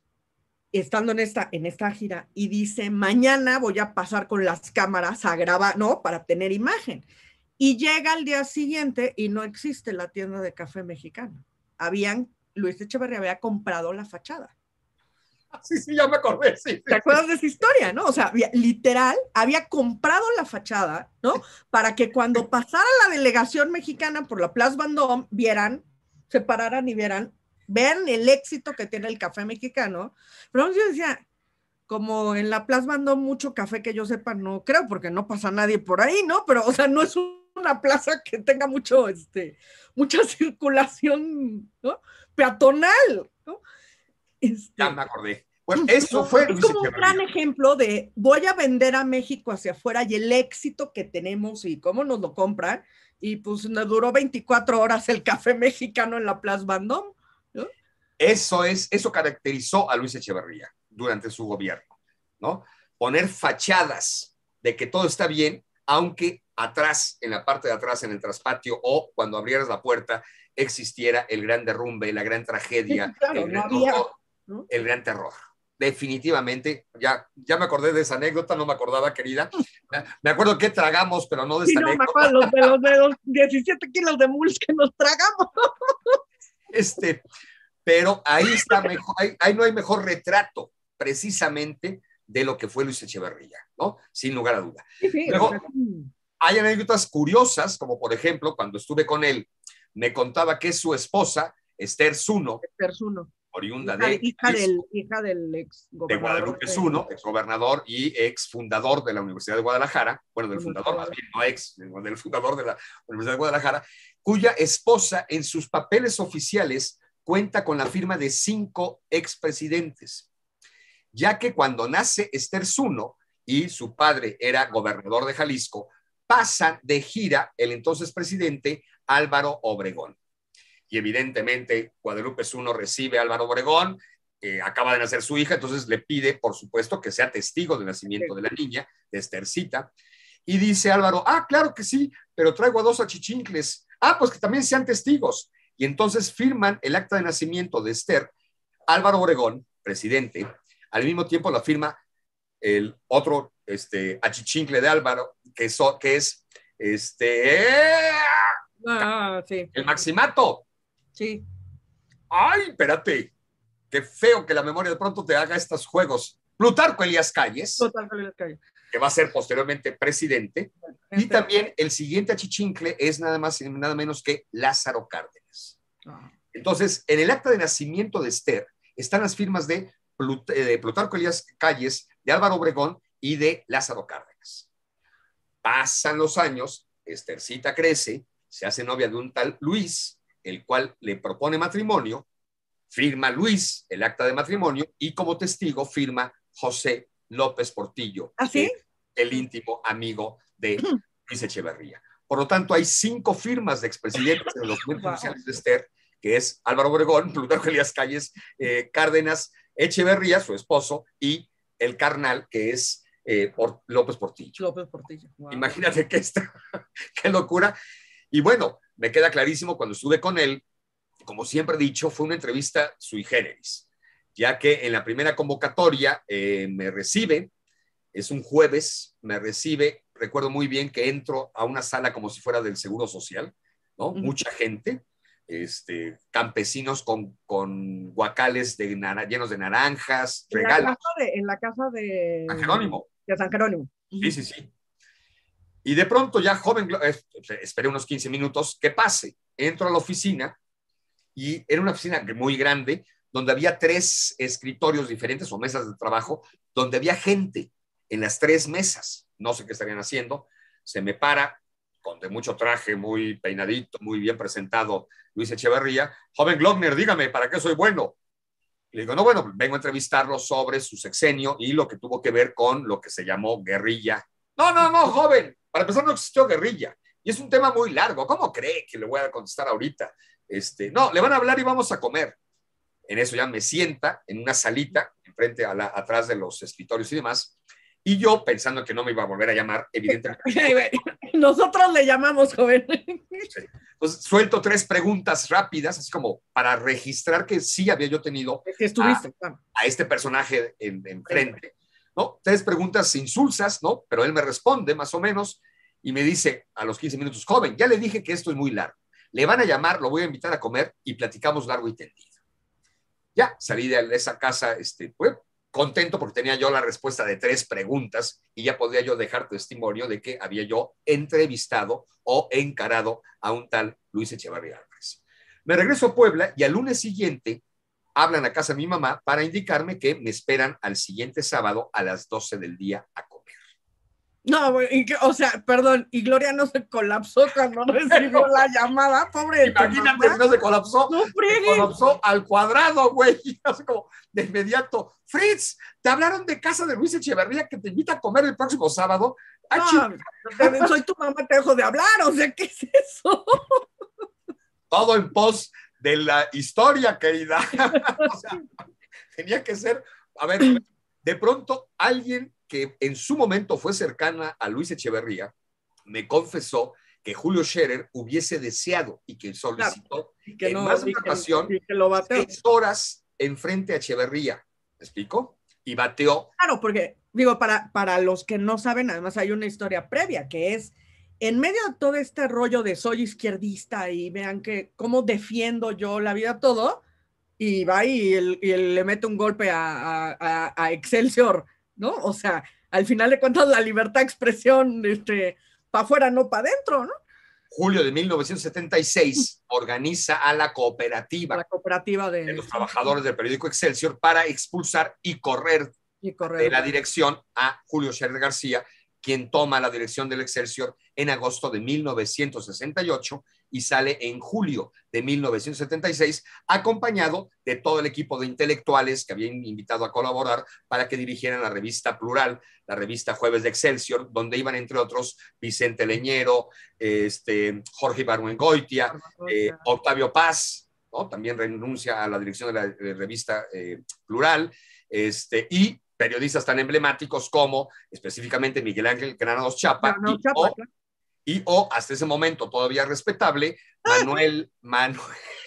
estando en esta, en esta gira, y dice, mañana voy a pasar con las cámaras a grabar, ¿no? Para tener imagen. Y llega al día siguiente y no existe la tienda de café mexicano. Habían, Luis Echeverría había comprado la fachada. Sí, sí, ya me acordé, sí. sí ¿Te acuerdas de esa historia, no? O sea, había, literal, había comprado la fachada, ¿no? Para que cuando pasara la delegación mexicana por la Place Vendôme, vieran, se pararan y vieran, vean el éxito que tiene el café mexicano. Pero yo decía, como en la Place Vendôme mucho café que yo sepa, no creo, porque no pasa nadie por ahí, ¿no? Pero, o sea, no es una plaza que tenga mucho, este, mucha circulación, ¿no? Peatonal, ¿no? Este... Ya me acordé. Bueno, eso fue Es Luis como un Echeverría. gran ejemplo de voy a vender a México hacia afuera y el éxito que tenemos y cómo nos lo compran. Y pues nos duró veinticuatro horas el café mexicano en la Plaza Bandón, ¿no? Eso es, eso caracterizó a Luis Echeverría durante su gobierno, ¿no? Poner fachadas de que todo está bien, aunque atrás, en la parte de atrás, en el traspatio o cuando abrieras la puerta, existiera el gran derrumbe, la gran tragedia, Sí, claro, el no gran había, horror, ¿no? el gran terror. Definitivamente, ya, ya me acordé de esa anécdota, no me acordaba, querida. Me acuerdo que tragamos, pero no de Sí, esta no, me anécdota. acuerdo los de los, de los diecisiete kilos de mules que nos tragamos. Este, pero ahí está mejor, ahí, ahí no hay mejor retrato precisamente de lo que fue Luis Echeverría, ¿no? Sin lugar a duda. Sí, sí, o Luego, sea, hay anécdotas curiosas, como por ejemplo, cuando estuve con él, me contaba que su esposa, Esther Zuno, Persuno, oriunda hija, de, de hija, del, Jalisco, hija del ex de gobernador Guadalupe de Zuno, ex gobernador y ex fundador de la Universidad de Guadalajara, bueno, del fundador más bien, no ex, del fundador de la Universidad de Guadalajara, cuya esposa en sus papeles oficiales cuenta con la firma de cinco expresidentes, ya que cuando nace Esther Zuno y su padre era gobernador de Jalisco, pasa de gira el entonces presidente Álvaro Obregón. Y evidentemente Guadalupe Zuno recibe a Álvaro Obregón, eh, acaba de nacer su hija, entonces le pide, por supuesto, que sea testigo del nacimiento de la niña, de Esthercita, y dice Álvaro, ah, claro que sí, pero traigo a dos achichincles, ah, pues que también sean testigos. Y entonces firman el acta de nacimiento de Esther, Álvaro Obregón, presidente, al mismo tiempo la firma el otro este, achichincle de Álvaro, que, so, que es este, eh, Ah, sí. el Maximato. Sí. Ay, espérate, qué feo que la memoria de pronto te haga estos juegos. Plutarco Elías Calles, Total, que va a ser posteriormente presidente, y este, también el siguiente achichincle es nada más y nada menos que Lázaro Cárdenas. ah. Entonces, en el acta de nacimiento de Esther están las firmas de, Plut de Plutarco Elías Calles, de Álvaro Obregón y de Lázaro Cárdenas. Pasan los años, Esthercita crece, se hace novia de un tal Luis, el cual le propone matrimonio, firma Luis el acta de matrimonio y como testigo firma José López Portillo, ¿Ah, sí? el íntimo amigo de Luis Echeverría. Por lo tanto, hay cinco firmas de expresidentes en los documentos wow. oficiales de Esther, que es Álvaro Obregón, Plutarco Elías Calles, eh, Cárdenas, Echeverría, su esposo, y el carnal, que es eh, por López Portillo. López Portillo. Wow. Imagínate qué, esta, qué locura. Y bueno, me queda clarísimo cuando estuve con él, como siempre he dicho, fue una entrevista sui generis, ya que en la primera convocatoria eh, me recibe, es un jueves, me recibe, recuerdo muy bien que entro a una sala como si fuera del Seguro Social, ¿no? Uh-huh. Mucha gente, este, campesinos con, con guacales de llenos de naranjas, en regalos. La casa de, en la casa de San Jerónimo. De San Jerónimo. Uh-huh. Sí, sí, sí. Y de pronto ya joven, esperé unos quince minutos, que pase, entro a la oficina y era una oficina muy grande, donde había tres escritorios diferentes o mesas de trabajo, donde había gente en las tres mesas. No sé qué estarían haciendo. Se me para, con de mucho traje, muy peinadito, muy bien presentado, Luis Echeverría. Joven Glockner, dígame, ¿para qué soy bueno? Y le digo, no, bueno, vengo a entrevistarlo sobre su sexenio y lo que tuvo que ver con lo que se llamó guerrilla. No, no, no, joven, para empezar no existió guerrilla. Y es un tema muy largo. ¿Cómo cree que le voy a contestar ahorita? Este, no, le van a hablar y vamos a comer. En eso ya me sienta en una salita, enfrente a la, atrás de los escritorios y demás, y yo pensando que no me iba a volver a llamar, evidentemente. Nosotros le llamamos, joven. Sí. Entonces suelto tres preguntas rápidas, así como para registrar que sí había yo tenido que estuviste, a, a este personaje enfrente, ¿no? Tres preguntas insulsas, ¿no? Pero él me responde más o menos y me dice a los quince minutos, joven, ya le dije que esto es muy largo. Le van a llamar, lo voy a invitar a comer y platicamos largo y tendido. Ya, salí de esa casa, este, pues, contento porque tenía yo la respuesta de tres preguntas y ya podía yo dejar testimonio de que había yo entrevistado o encarado a un tal Luis Echeverría Álvarez. Me regreso a Puebla y al lunes siguiente hablan a casa de mi mamá para indicarme que me esperan al siguiente sábado a las doce del día a comer. No, güey, y que, o sea, perdón, y Gloria no se colapsó cuando recibió la llamada, pobre de tu Imagínate mamá. si no se colapsó, No se friegues. colapsó al cuadrado, güey. Así como de inmediato, Fritz, te hablaron de casa de Luis Echeverría que te invita a comer el próximo sábado. Ah, No, te- soy tu mamá, te dejo de hablar, o sea, ¿qué es eso? todo en pos de la historia, querida. O sea, tenía que ser, a ver, de pronto alguien que en su momento fue cercana a Luis Echeverría me confesó que Julio Scherer hubiese deseado y que solicitó Claro, que en no, más de y una que, ocasión y que lo bateó. seis horas enfrente a Echeverría. ¿Me explico? Y bateó. Claro, porque, digo, para, para los que no saben, además hay una historia previa, que es, en medio de todo este rollo de soy izquierdista y vean que cómo defiendo yo la vida, todo, y va y, el, y el, le mete un golpe a, a, a, Excelsior, ¿no? O sea, al final de cuentas la libertad de expresión, este, para afuera, no para adentro, ¿no? Julio de mil novecientos setenta y seis organiza a la cooperativa, la cooperativa de, de los trabajadores del periódico Excelsior para expulsar y correr, y correr de la dirección a Julio Scherer García, quien toma la dirección del Excelsior en agosto de mil novecientos sesenta y ocho y sale en julio de mil novecientos setenta y seis, acompañado de todo el equipo de intelectuales que habían invitado a colaborar para que dirigieran la revista Plural, la revista Jueves de Excelsior, donde iban, entre otros, Vicente Leñero, este, Jorge Ibargüengoitia, eh, Octavio Paz, ¿no? También renuncia a la dirección de la de revista eh, Plural, este, y periodistas tan emblemáticos como específicamente Miguel Ángel Granados Chapa, no, no, y, Chapa o, claro. y o hasta ese momento todavía respetable, Manuel, Manuel.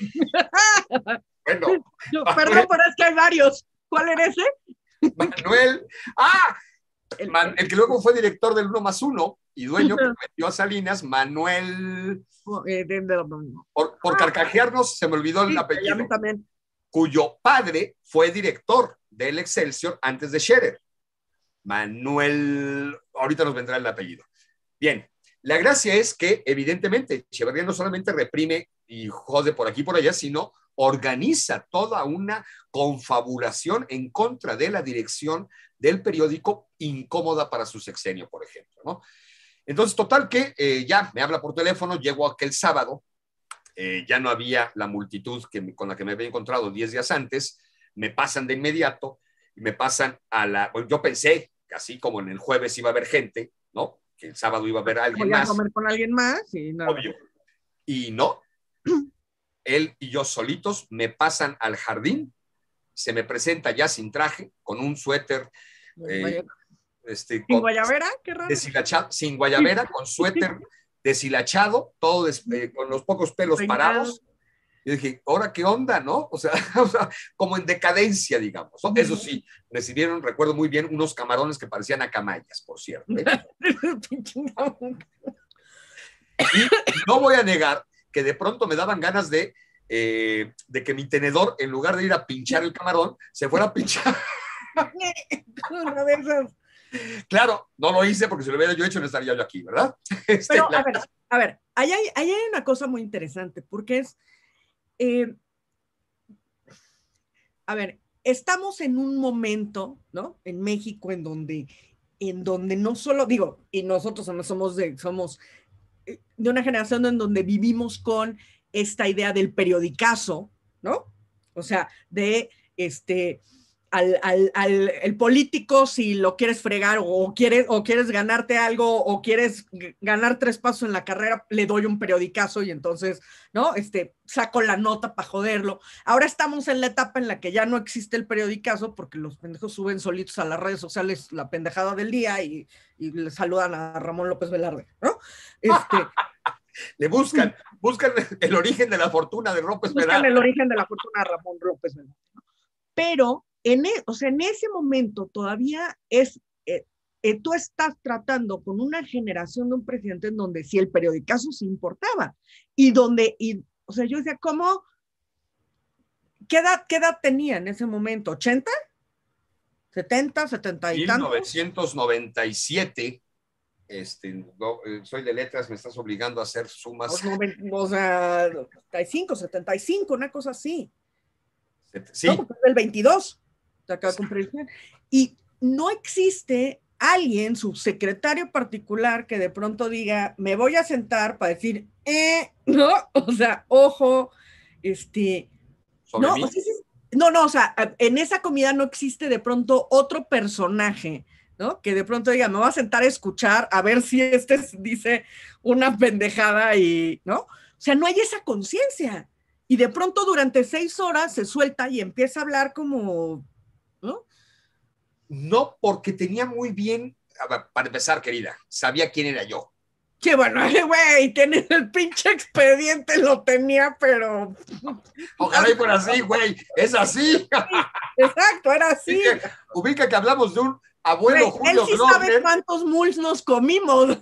Bueno, Yo, Manuel, perdón, pero es que hay varios. ¿Cuál era ese? Manuel, ah, el, Man, el que luego fue director del Uno más Uno y dueño que metió a Salinas, Manuel. Por, por carcajearnos, se me olvidó el sí, apellido. También. Cuyo padre fue director del Excelsior antes de Scherer. Manuel, ahorita nos vendrá el apellido. Bien, la gracia es que evidentemente Echeverría no solamente reprime y jode por aquí y por allá, sino organiza toda una confabulación en contra de la dirección del periódico, incómoda para su sexenio, por ejemplo, ¿no? Entonces, total que eh, ya me habla por teléfono, llego aquel sábado, eh, ya no había la multitud que, con la que me había encontrado diez días antes, me pasan de inmediato y me pasan a la... Bueno, yo pensé que así como en el jueves iba a haber gente, ¿no? Que el sábado iba a haber a alguien Voy a más. comer con alguien más y nada. Obvio. Y no. Él y yo solitos me pasan al jardín, se me presenta ya sin traje, con un suéter... Eh, este, ¿Sin con, guayabera? Qué raro. Deshilachado, sin guayabera, con suéter deshilachado, todo des, eh, con los pocos pelos parados. Yo dije, ¿ahora qué onda, no? O sea, o sea como en decadencia, digamos. ¿No? Eso sí, recibieron, recuerdo muy bien, unos camarones que parecían acamayas, por cierto. ¿eh? Y no voy a negar que de pronto me daban ganas de, eh, de que mi tenedor, en lugar de ir a pinchar el camarón, se fuera a pinchar. Una de esas. Claro, no lo hice porque si lo hubiera yo hecho no estaría yo aquí, ¿verdad? Este, Pero, la... a ver, a ver, ahí hay, ahí hay una cosa muy interesante, porque es, eh, a ver, estamos en un momento, ¿no? En México en donde, en donde no solo, digo, y nosotros somos de, somos de una generación en donde vivimos con esta idea del periodicazo, ¿no? O sea, de este... Al, al, al el político, si lo quieres fregar o quieres, o quieres ganarte algo o quieres ganar tres pasos en la carrera, le doy un periodicazo y entonces, ¿no? Este, saco la nota para joderlo. Ahora estamos en la etapa en la que ya no existe el periodicazo porque los pendejos suben solitos a las redes sociales la pendejada del día y, y le saludan a Ramón López Velarde, ¿no? Este... Le buscan, buscan el origen de la fortuna de López Velarde. Buscan el origen de la fortuna de Ramón López Velarde. Pero En, e, o sea, en ese momento todavía es, eh, eh, tú estás tratando con una generación de un presidente en donde sí el periodicazo se importaba y donde, y, o sea, yo decía, ¿cómo? ¿Qué edad, qué edad tenía en ese momento? ¿ochenta? ¿setenta? ¿setenta y tantos? mil novecientos noventa y siete, este, no, soy de letras, me estás obligando a hacer sumas. O sea, setenta y cinco, setenta y cinco, una cosa así. Sí. No, porque es del veintidós. Acaba de cumplir. Y no existe alguien, su secretario particular, que de pronto diga, me voy a sentar para decir, eh, ¿no? O sea, ojo, este, ¿Sobre no, mí? o sea, no, no, o sea, en esa comida no existe de pronto otro personaje, ¿no? Que de pronto diga, me voy a sentar a escuchar a ver si este dice una pendejada y, ¿no? O sea, no hay esa conciencia. Y de pronto durante seis horas se suelta y empieza a hablar como, ¿no? No, porque tenía muy bien, para empezar, querida, sabía quién era yo. Que bueno, güey, tienes el pinche expediente, lo tenía, pero... Ojalá y fuera así, güey, es así. Exacto, era así. Ubica, ubica que hablamos de un abuelo Güey, Julio él sí Glockner. sabe cuántos muls nos comimos.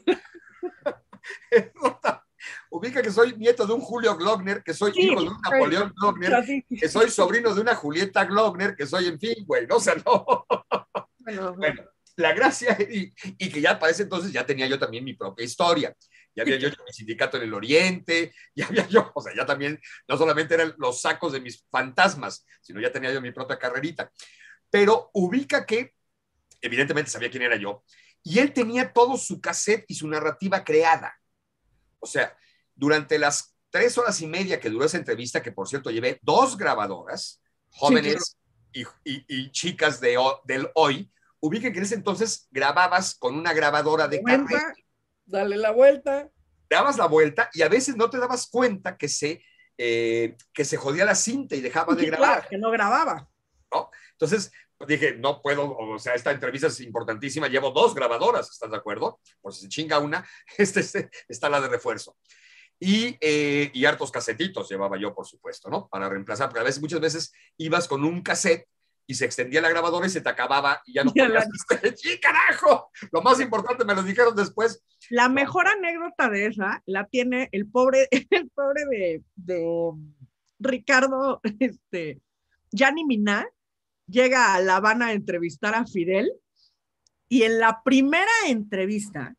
Ubica que soy nieto de un Julio Glockner, que soy sí, hijo de un Napoleón Glockner, sí. Que soy sobrino de una Julieta Glockner, que soy, en fin, güey, no, o sea, no. Bueno, bueno, la gracia, y, y que ya para ese entonces ya tenía yo también mi propia historia. Ya había yo hecho mi sindicato en el Oriente, ya había yo, o sea, ya también, no solamente eran los sacos de mis fantasmas, sino ya tenía yo mi propia carrerita. Pero ubica que, evidentemente sabía quién era yo, y él tenía todo su cassette y su narrativa creada. O sea, durante las tres horas y media que duró esa entrevista, que por cierto llevé dos grabadoras, jóvenes sí, claro. y, y, y chicas de, del hoy, ubiquen que en ese entonces grababas con una grabadora de carrete. Dale la vuelta. Dabas la vuelta y a veces no te dabas cuenta que se, eh, que se jodía la cinta y dejaba sí, de grabar. Claro, que no grababa. ¿No? Entonces dije, no puedo, o sea, esta entrevista es importantísima, llevo dos grabadoras, ¿estás de acuerdo? Por si se chinga una, este, este, está la de refuerzo. Y, eh, y hartos casetitos llevaba yo, por supuesto, ¿no? Para reemplazar, porque a veces, muchas veces ibas con un cassette y se extendía la grabadora y se te acababa y ya no podías. La... ¡Sí, carajo! Lo más importante me lo dijeron después. La mejor anécdota de esa la tiene el pobre, el pobre de, de Ricardo, este, Gianni Minà, llega a La Habana a entrevistar a Fidel y en la primera entrevista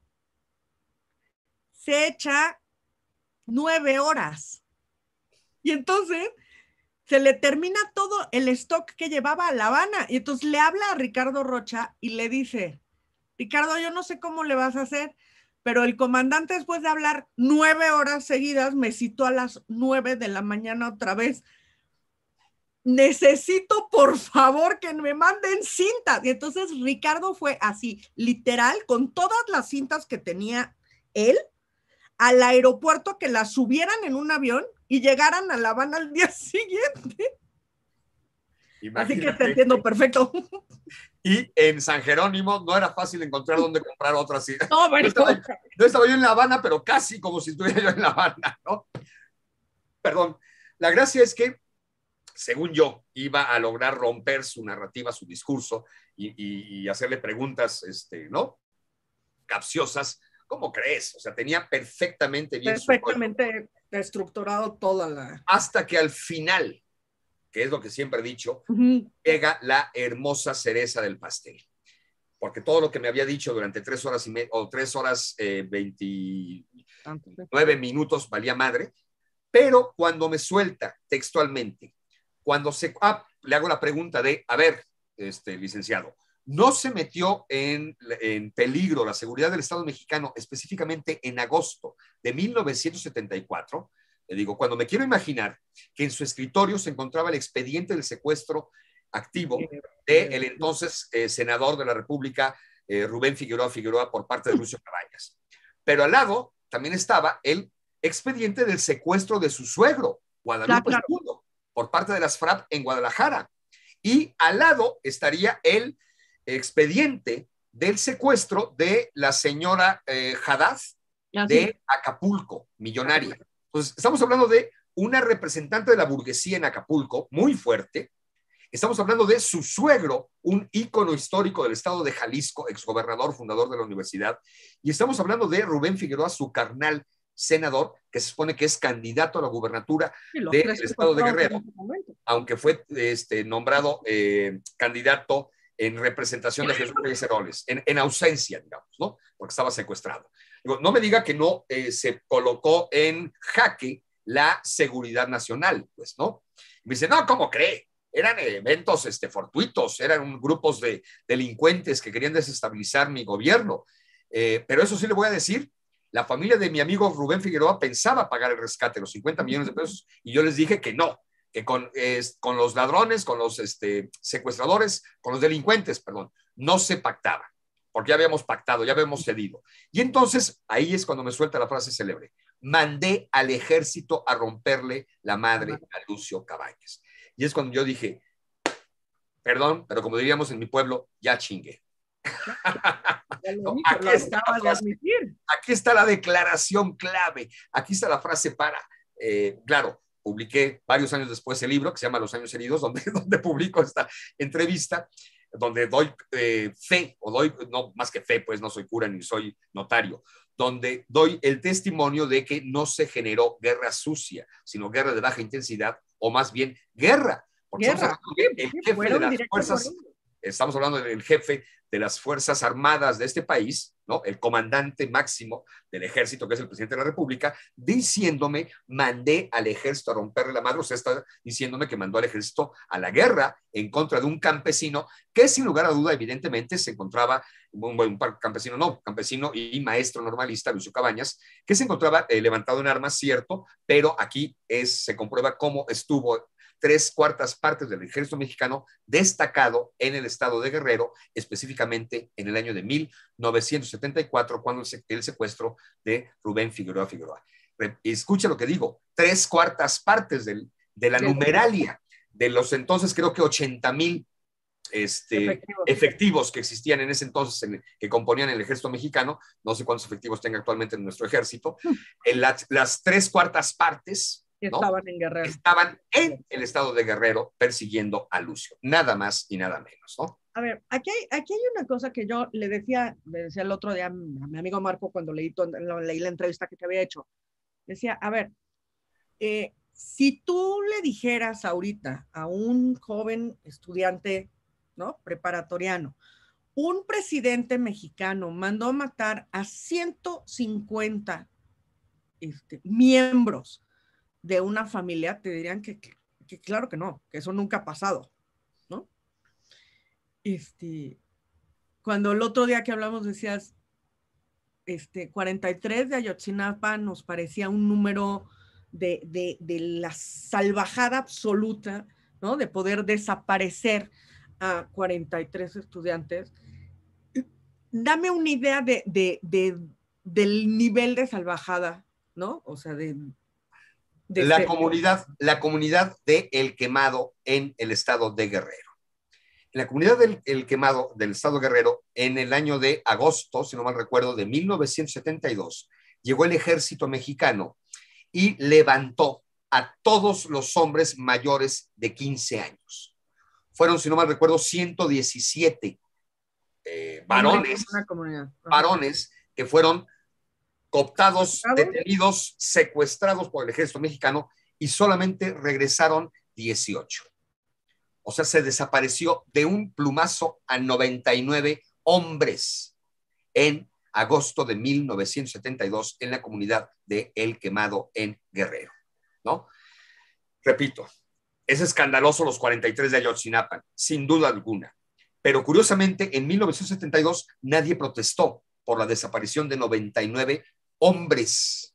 se echa nueve horas. Y entonces se le termina todo el stock que llevaba a La Habana. Y entonces le habla a Ricardo Rocha y le dice, Ricardo, yo no sé cómo le vas a hacer, pero el comandante después de hablar nueve horas seguidas me citó a las nueve de la mañana otra vez. Necesito, por favor, que me manden cintas. Y entonces Ricardo fue así, literal, con todas las cintas que tenía él, al aeropuerto, que las subieran en un avión y llegaran a La Habana al día siguiente. Imagínate. Así que te entiendo perfecto. Y en San Jerónimo no era fácil encontrar dónde comprar otras cintas. No, bueno. no, estaba, no estaba yo en La Habana, pero casi como si estuviera yo en La Habana, ¿no? Perdón. La gracia es que, según yo, iba a lograr romper su narrativa, su discurso y, y, y hacerle preguntas, este, ¿no? Capciosas. ¿Cómo crees? O sea, tenía perfectamente bien perfectamente su estructurado toda la... Hasta que al final, que es lo que siempre he dicho, uh-huh. llega la hermosa cereza del pastel. Porque todo lo que me había dicho durante tres horas y media, o tres horas eh, veintinueve minutos valía madre, pero cuando me suelta textualmente, cuando se... Ah, le hago la pregunta de, a ver, este, licenciado, ¿no se metió en, en peligro la seguridad del Estado mexicano, específicamente en agosto de mil novecientos setenta y cuatro? Le digo, cuando me quiero imaginar que en su escritorio se encontraba el expediente del secuestro activo del entonces eh, senador de la República, eh, Rubén Figueroa Figueroa, por parte de Lucio Cabañas. Pero al lado también estaba el expediente del secuestro de su suegro, Guadalupe claro, claro. por parte de las FRAP en Guadalajara. Y al lado estaría el expediente del secuestro de la señora eh, Haddad de Acapulco, millonaria. Entonces, estamos hablando de una representante de la burguesía en Acapulco, muy fuerte. Estamos hablando de su suegro, un ícono histórico del estado de Jalisco, exgobernador, fundador de la universidad. Y estamos hablando de Rubén Figueroa, su carnal senador, que se supone que es candidato a la gubernatura del estado de Guerrero, aunque fue este, nombrado eh, candidato en representación de Jesús Reyes Heroles, en, en ausencia, digamos, ¿no? Porque estaba secuestrado. Digo, no me diga que no eh, se colocó en jaque la seguridad nacional, pues, ¿no? Me dice, no, ¿cómo cree? eran eventos este, fortuitos, eran grupos de delincuentes que querían desestabilizar mi gobierno. Eh, pero eso sí le voy a decir, la familia de mi amigo Rubén Figueroa pensaba pagar el rescate, los cincuenta millones de pesos, y yo les dije que no, que con, eh, con los ladrones, con los este, secuestradores, con los delincuentes, perdón, no se pactaba, porque ya habíamos pactado, ya habíamos cedido. Y entonces ahí es cuando me suelta la frase célebre: mandé al ejército a romperle la madre a Lucio Cabañas. Y es cuando yo dije, perdón, pero como diríamos en mi pueblo, ya chingué. No, aquí, está frase, aquí está la declaración clave, aquí está la frase para, eh, claro, publiqué varios años después el libro que se llama Los Años Heridos, donde, donde publico esta entrevista, donde doy eh, fe, o doy, no más que fe, pues no soy cura ni soy notario, donde doy el testimonio de que no se generó guerra sucia, sino guerra de baja intensidad, o más bien guerra, porque guerra. el jefe de las fuerzas, estamos hablando del jefe de las Fuerzas Armadas de este país, ¿no? El comandante máximo del ejército, que es el presidente de la República, diciéndome, mandé al ejército a romperle la madre. O sea, está diciéndome que mandó al ejército a la guerra en contra de un campesino que, sin lugar a duda, evidentemente se encontraba, un, un campesino no, campesino y maestro normalista, Lucio Cabañas, que se encontraba eh, levantado en armas, cierto, pero aquí es, se comprueba cómo estuvo tres cuartas partes del ejército mexicano destacado en el estado de Guerrero, específicamente en el año de mil novecientos setenta y cuatro, cuando el secuestro de Rubén Figueroa Figueroa. Escucha lo que digo, tres cuartas partes del, de la numeralia de los entonces creo que ochenta mil este, efectivos. efectivos que existían en ese entonces, en, que componían el ejército mexicano, no sé cuántos efectivos tenga actualmente en nuestro ejército, en la, las tres cuartas partes ¿no? Estaban en Guerrero. Estaban en el estado de Guerrero persiguiendo a Lucio, nada más y nada menos, ¿no? A ver, aquí hay, aquí hay una cosa que yo le decía, le decía el otro día a mi amigo Marco cuando leí, leí la entrevista que te había hecho. Decía, a ver, eh, si tú le dijeras ahorita a un joven estudiante, ¿no? Preparatoriano, un presidente mexicano mandó matar a ciento cincuenta este, miembros de una familia, te dirían que, que, que claro que no, que eso nunca ha pasado, ¿no? Este, cuando el otro día que hablamos decías, este, cuarenta y tres de Ayotzinapa nos parecía un número de, de, de la salvajada absoluta, ¿no? De poder desaparecer a cuarenta y tres estudiantes. Dame una idea de, de, de, del nivel de salvajada, ¿no? O sea, de... De la, comunidad, la comunidad de El Quemado en el estado de Guerrero. En la comunidad del El Quemado del estado de Guerrero, en el año de agosto, si no mal recuerdo, de mil novecientos setenta y dos, llegó el ejército mexicano y levantó a todos los hombres mayores de quince años. Fueron, si no mal recuerdo, ciento diecisiete eh, varones, varones que fueron cooptados, detenidos, secuestrados por el ejército mexicano y solamente regresaron dieciocho. O sea, se desapareció de un plumazo a noventa y nueve hombres en agosto de mil novecientos setenta y dos en la comunidad de El Quemado en Guerrero, ¿no? Repito, es escandaloso los cuarenta y tres de Ayotzinapa, sin duda alguna. Pero curiosamente, en mil novecientos setenta y dos nadie protestó por la desaparición de noventa y nueve hombres.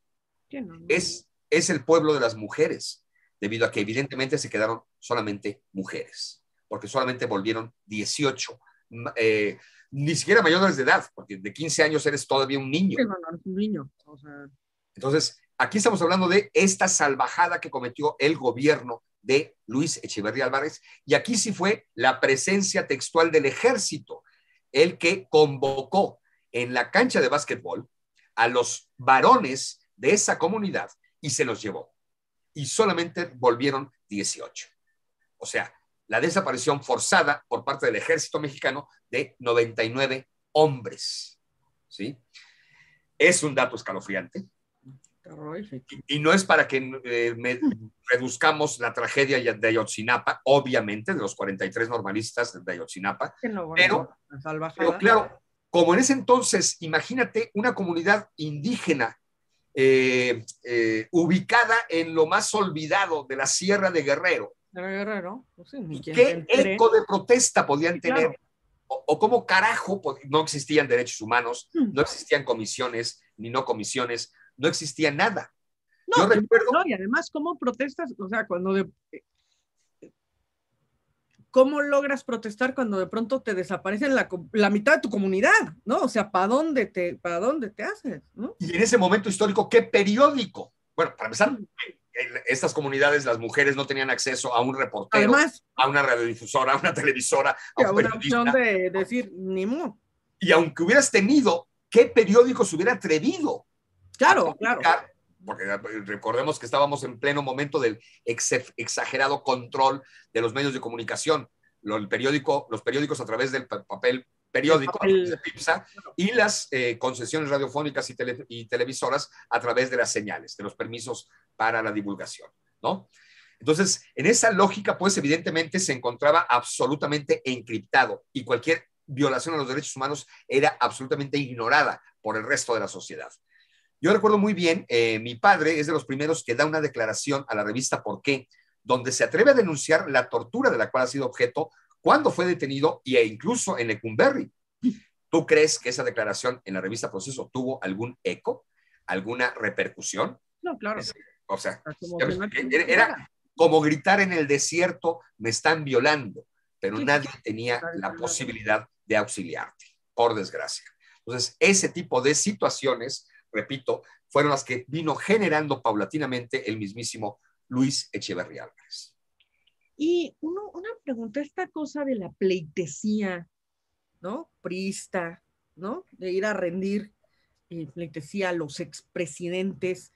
Es, es el pueblo de las mujeres, debido a que evidentemente se quedaron solamente mujeres, porque solamente volvieron dieciocho, eh, ni siquiera mayores de edad, porque de quince años eres todavía un niño. Sí, no, no, un niño. O sea... Entonces, aquí estamos hablando de esta salvajada que cometió el gobierno de Luis Echeverría Álvarez, y aquí sí fue la presencia textual del ejército, el que convocó en la cancha de básquetbol a los varones de esa comunidad y se los llevó. Y solamente volvieron dieciocho. O sea, la desaparición forzada por parte del ejército mexicano de noventa y nueve hombres. ¿Sí? Es un dato escalofriante. Y, y no es para que eh, me, reduzcamos la tragedia de Ayotzinapa, obviamente, de los cuarenta y tres normalistas de Ayotzinapa, no, bueno, pero, pero claro, como en ese entonces, imagínate una comunidad indígena eh, eh, ubicada en lo más olvidado de la Sierra de Guerrero, Era Guerrero, no sé, ni quién se ¿Qué entere. eco de protesta podían Sí, tener? claro. O, o cómo carajo no existían derechos humanos, Mm. no existían comisiones, ni no comisiones, no existía nada. Yo No, y, recuerdo... no, y además, ¿cómo protestas? O sea, cuando de, ¿cómo logras protestar cuando de pronto te desaparecen la, la mitad de tu comunidad? ¿No? O sea, ¿para dónde te, para dónde te haces? ¿No? Y en ese momento histórico, ¿qué periódico? Bueno, para empezar, en estas comunidades las mujeres no tenían acceso a un reportero, Además, a una radiodifusora, a una televisora, a un una opción periodista. de decir, ni modo. Y aunque hubieras tenido, ¿qué periódico se hubiera atrevido Claro, a claro. publicar? Porque recordemos que estábamos en pleno momento del ex exagerado control de los medios de comunicación. El periódico, los periódicos a través del papel periódico, El papel, a través de PIPSA, y las eh, concesiones radiofónicas y, tele, y televisoras a través de las señales, de los permisos para la divulgación, ¿no? Entonces, en esa lógica, pues evidentemente se encontraba absolutamente encriptado y cualquier violación a los derechos humanos era absolutamente ignorada por el resto de la sociedad. Yo recuerdo muy bien, eh, mi padre es de los primeros que da una declaración a la revista ¿Por qué?, donde se atreve a denunciar la tortura de la cual ha sido objeto cuando fue detenido e incluso en Lecumberri. ¿Tú crees que esa declaración en la revista Proceso tuvo algún eco, alguna repercusión? No, claro. Es, o sea, como era, era como gritar en el desierto, me están violando, pero sí, nadie tenía la posibilidad de auxiliarte, por desgracia. Entonces, ese tipo de situaciones, repito, fueron las que vino generando paulatinamente el mismísimo Luis Echeverría Álvarez. Y uno, una pregunta, esta cosa de la pleitesía, ¿no? Priista, ¿no? De ir a rendir eh, pleitesía a los expresidentes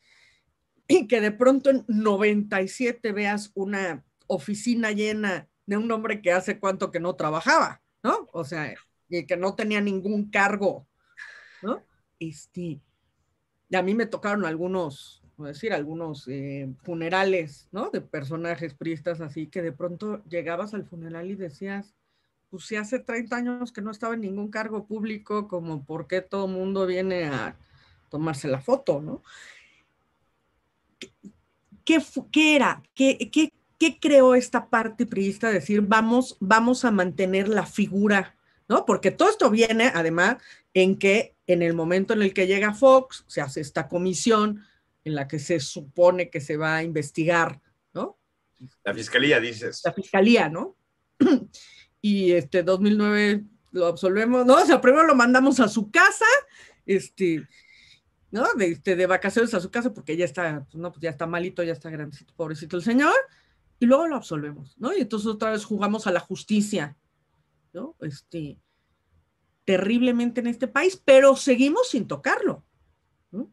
y que de pronto en noventa y siete veas una oficina llena de un hombre que hace cuánto que no trabajaba, ¿no? O sea, y que no tenía ningún cargo, ¿no? Este, y a mí me tocaron algunos, voy a decir, algunos eh, funerales, ¿no? De personajes priistas así, que de pronto llegabas al funeral y decías, pues si hace treinta años que no estaba en ningún cargo público, como por qué todo el mundo viene a tomarse la foto, ¿no? ¿Qué, qué, qué era? ¿Qué, qué, ¿Qué creó esta parte priista de decir, vamos, vamos a mantener la figura, ¿no? Porque todo esto viene, además, en que en el momento en el que llega Fox, se hace esta comisión en la que se supone que se va a investigar, ¿no? La fiscalía, dices. La fiscalía, ¿no? Y este dos mil nueve lo absolvemos, ¿no? O sea, primero lo mandamos a su casa, este, ¿no? De, este, de vacaciones a su casa porque ya está, no, pues ya está malito, ya está grandecito, pobrecito el señor, y luego lo absolvemos, ¿no? Y entonces otra vez jugamos a la justicia, ¿no? Este, terriblemente en este país, pero seguimos sin tocarlo, ¿no?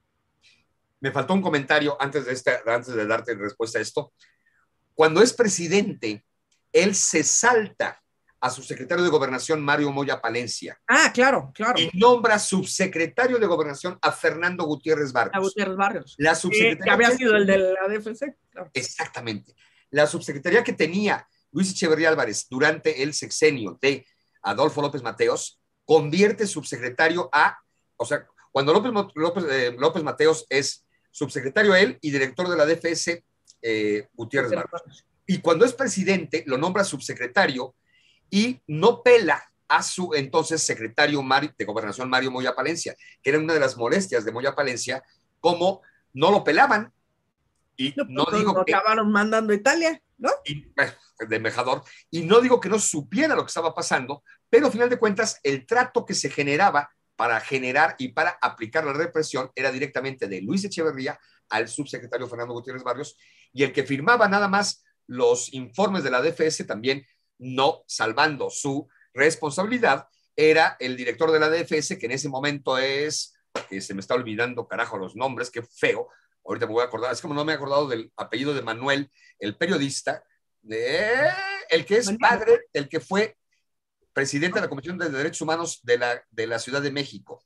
Me faltó un comentario antes de, este, antes de darte respuesta a esto. Cuando es presidente, él se salta a su secretario de Gobernación, Mario Moya Palencia. Ah, claro, claro. Y nombra subsecretario de Gobernación a Fernando Gutiérrez Barrios. A Gutiérrez Barrios. La subsecretaría que había sido el de la D F C. Claro. Exactamente. La subsecretaría que tenía Luis Echeverría Álvarez durante el sexenio de Adolfo López Mateos, convierte subsecretario a, o sea, cuando López, López, eh, López Mateos es subsecretario a él y director de la D F S, eh, Gutiérrez Barrios. Y cuando es presidente, lo nombra subsecretario y no pela a su entonces secretario de Gobernación, Mario Moya Palencia, que era una de las molestias de Moya Palencia, como no lo pelaban. Y no, no digo lo que acabaron mandando a Italia, ¿no? Y, bueno, de embajador. Y no digo que no supiera lo que estaba pasando, pero al final de cuentas, el trato que se generaba para generar y para aplicar la represión era directamente de Luis Echeverría al subsecretario Fernando Gutiérrez Barrios, y el que firmaba nada más los informes de la D F S, también no salvando su responsabilidad, era el director de la D F S, que en ese momento es, que se me está olvidando, carajo, los nombres, qué feo. Ahorita me voy a acordar, es como no me he acordado del apellido de Manuel, el periodista, de, el que es padre, el que fue presidente de la Comisión de Derechos Humanos de la, de la Ciudad de México.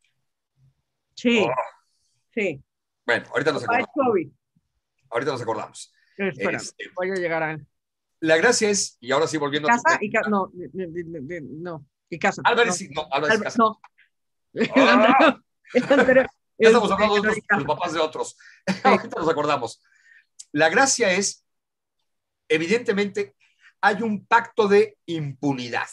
Sí, oh. sí. Bueno, ahorita nos Papá acordamos. Ahorita nos acordamos. Espera, este, voy a llegar a... La gracia es, y ahora sí volviendo casa a tu y ca no, de, de, de, de, no, y casa. Álvarez, no, no, Álvarez Álvarez, Casa. no. El anterior, el anterior, ya estamos hablando de otros, los papás de otros. Sí. Ahorita nos acordamos. La gracia es evidentemente hay un pacto de impunidad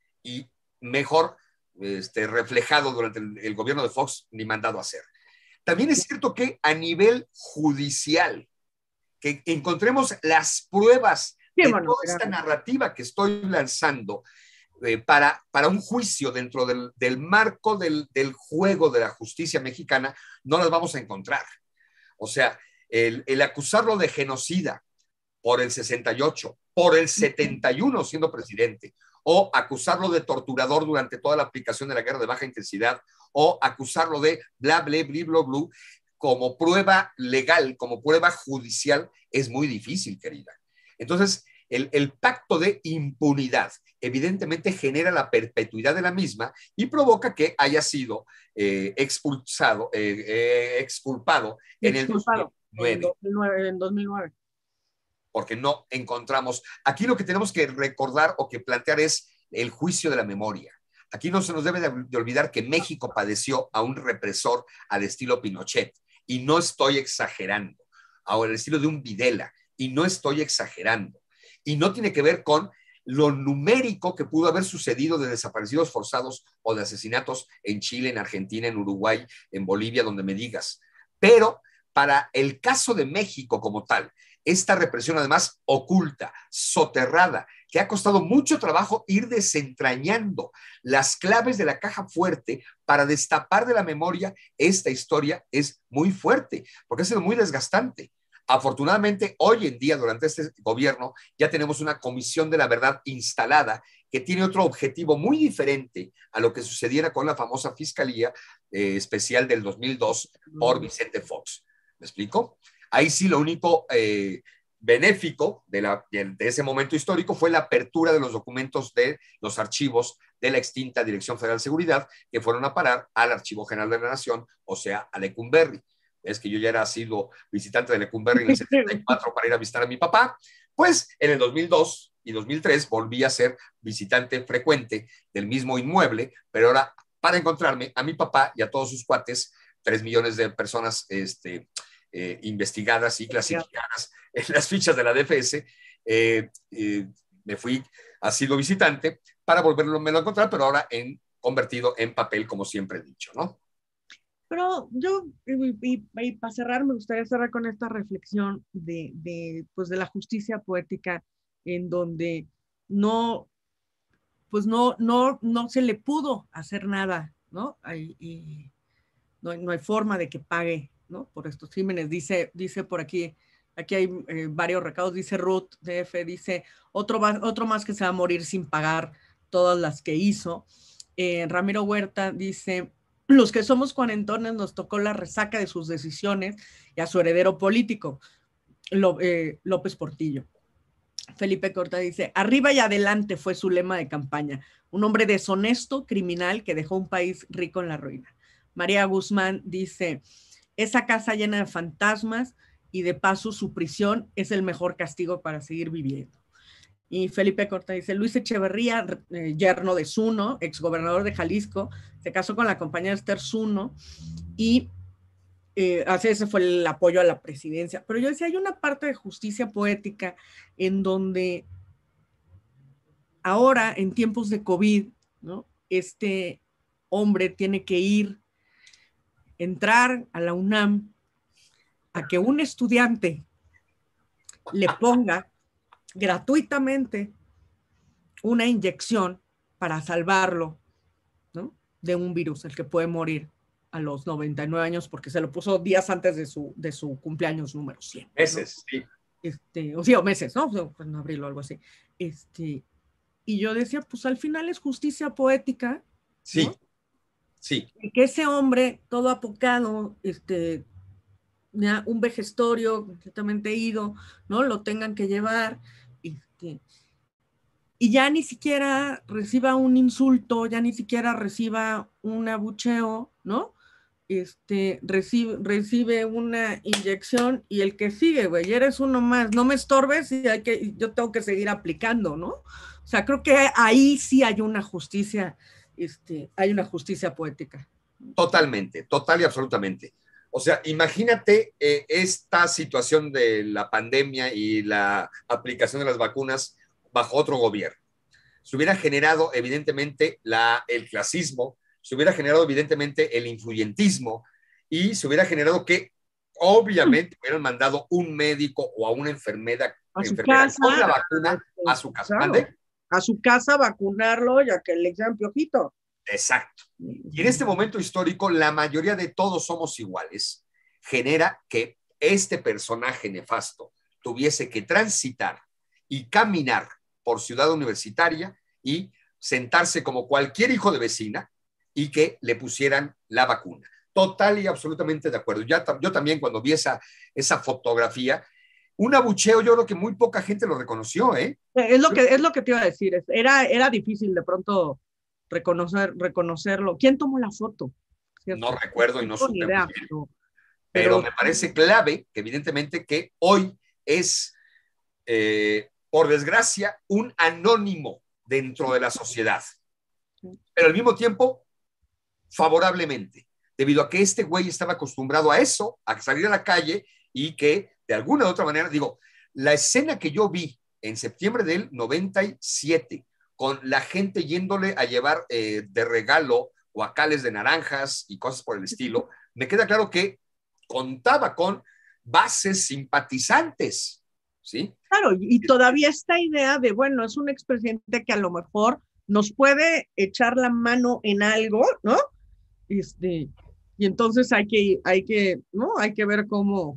y mejor este, reflejado durante el, el gobierno de Fox ni mandado a hacer. También es cierto que a nivel judicial, que encontremos las pruebas Sí, de bueno, toda será. esta narrativa que estoy lanzando eh, para, para un juicio dentro del, del marco del, del juego de la justicia mexicana, no las vamos a encontrar. O sea, el, el acusarlo de genocida por el sesenta y ocho, por el setenta y uno siendo presidente, o acusarlo de torturador durante toda la aplicación de la guerra de baja intensidad, o acusarlo de bla, bla, bla, bla, bla, como prueba legal, como prueba judicial, es muy difícil, querida. Entonces, el, el pacto de impunidad evidentemente genera la perpetuidad de la misma y provoca que haya sido eh, expulsado, eh, eh, exculpado en el Disculpado, en dos mil nueve. dos mil nueve, en dos mil nueve. Porque no encontramos. Aquí lo que tenemos que recordar o que plantear es el juicio de la memoria. Aquí no se nos debe de olvidar que México padeció a un represor al estilo Pinochet, y no estoy exagerando, al estilo de un Videla, y no estoy exagerando. Y no tiene que ver con lo numérico que pudo haber sucedido de desaparecidos forzados o de asesinatos en Chile, en Argentina, en Uruguay, en Bolivia, donde me digas. Pero para el caso de México como tal, esta represión además oculta, soterrada, que ha costado mucho trabajo ir desentrañando las claves de la caja fuerte para destapar de la memoria esta historia, es muy fuerte, porque ha sido muy desgastante. Afortunadamente, hoy en día, durante este gobierno, ya tenemos una comisión de la verdad instalada que tiene otro objetivo muy diferente a lo que sucediera con la famosa Fiscalía eh, Especial del dos mil dos por Vicente Fox. ¿Me explico? Ahí sí lo único eh, benéfico de, la, de, de ese momento histórico fue la apertura de los documentos de los archivos de la extinta Dirección Federal de Seguridad, que fueron a parar al Archivo General de la Nación, o sea, a Lecumberri. Es que yo ya era sido visitante de Lecumberri en el setenta y cuatro para ir a visitar a mi papá. Pues en el dos mil dos y dos mil tres volví a ser visitante frecuente del mismo inmueble, pero ahora para encontrarme a mi papá y a todos sus cuates, tres millones de personas este, eh, investigadas y clasificadas en las fichas de la D F S, eh, eh, me fui, ha sido visitante para volverlo a encontrar, pero ahora en, convertido en papel, como siempre he dicho, ¿no? Pero yo, y, y, y para cerrar, me gustaría cerrar con esta reflexión de, de, pues de la justicia poética, en donde no, pues no, no, no se le pudo hacer nada, ¿no? Hay, y no, no hay forma de que pague, ¿no? Por estos crímenes. Dice, dice por aquí, aquí hay eh, varios recados, dice Ruth D F, dice, otro, otro más que se va a morir sin pagar todas las que hizo. Eh, Ramiro Huerta dice, los que somos cuarentones nos tocó la resaca de sus decisiones y a su heredero político, López Portillo. Felipe Corta dice, arriba y adelante fue su lema de campaña, un hombre deshonesto, criminal, que dejó un país rico en la ruina. María Guzmán dice, esa casa llena de fantasmas y de paso su prisión es el mejor castigo para seguir viviendo. Y Felipe Corta dice, Luis Echeverría, eh, yerno de Zuno, exgobernador de Jalisco, se casó con la compañera Esther Zuno y eh, así ese fue el apoyo a la presidencia. Pero yo decía, hay una parte de justicia poética en donde ahora, en tiempos de COVID, ¿no? Este hombre tiene que ir, entrar a la UNAM, a que un estudiante le ponga gratuitamente una inyección para salvarlo, ¿no? De un virus, el que puede morir a los noventa y nueve años, porque se lo puso días antes de su, de su cumpleaños número cien. Meses, ¿no? sí. Este, o sí, o meses, ¿no? En abril o algo así. Este, y yo decía, pues al final es justicia poética, sí, ¿no? Sí. Y que ese hombre, todo apocado, este, ya un vejestorio completamente ido, ¿no? Lo tengan que llevar, este, y ya ni siquiera reciba un insulto, ya ni siquiera reciba un abucheo, ¿no? Este, recibe, recibe una inyección y el que sigue, güey, eres uno más, no me estorbes y hay que, yo tengo que seguir aplicando, ¿no? O sea, creo que ahí sí hay una justicia, este, hay una justicia poética. Totalmente, total y absolutamente. O sea, imagínate eh, esta situación de la pandemia y la aplicación de las vacunas bajo otro gobierno. Se hubiera generado, evidentemente, la, el clasismo, se hubiera generado, evidentemente, el influyentismo y se hubiera generado que, obviamente, hubieran mandado un médico o a una enfermera, A su enfermera casa, con la vacuna a, a su casa. claro, ¿Mande? a su casa vacunarlo ya que le echan piojito. Exacto. Y en este momento histórico, la mayoría de todos somos iguales, genera que este personaje nefasto tuviese que transitar y caminar por Ciudad Universitaria y sentarse como cualquier hijo de vecina y que le pusieran la vacuna. Total y absolutamente de acuerdo. Ya, yo también cuando vi esa, esa fotografía, un abucheo, yo creo que muy poca gente lo reconoció, ¿eh? Es lo que, es lo que te iba a decir. Era, era difícil de pronto reconocer, reconocerlo. ¿Quién tomó la foto? No ¿Cierto? recuerdo y no No tengo ni supe idea, muy bien. pero, Pero pero me parece clave que evidentemente que hoy es, eh, por desgracia, un anónimo dentro de la sociedad. Pero al mismo tiempo, favorablemente, debido a que este güey estaba acostumbrado a eso, a salir a la calle y que de alguna u otra manera, digo, la escena que yo vi en septiembre del noventa y siete, con la gente yéndole a llevar eh, de regalo guacales de naranjas y cosas por el estilo, me queda claro que contaba con bases simpatizantes, ¿sí? claro, y todavía esta idea de, bueno, es un expresidente que a lo mejor nos puede echar la mano en algo, ¿no? Este, y entonces hay que, hay que, ¿no? Hay que ver cómo,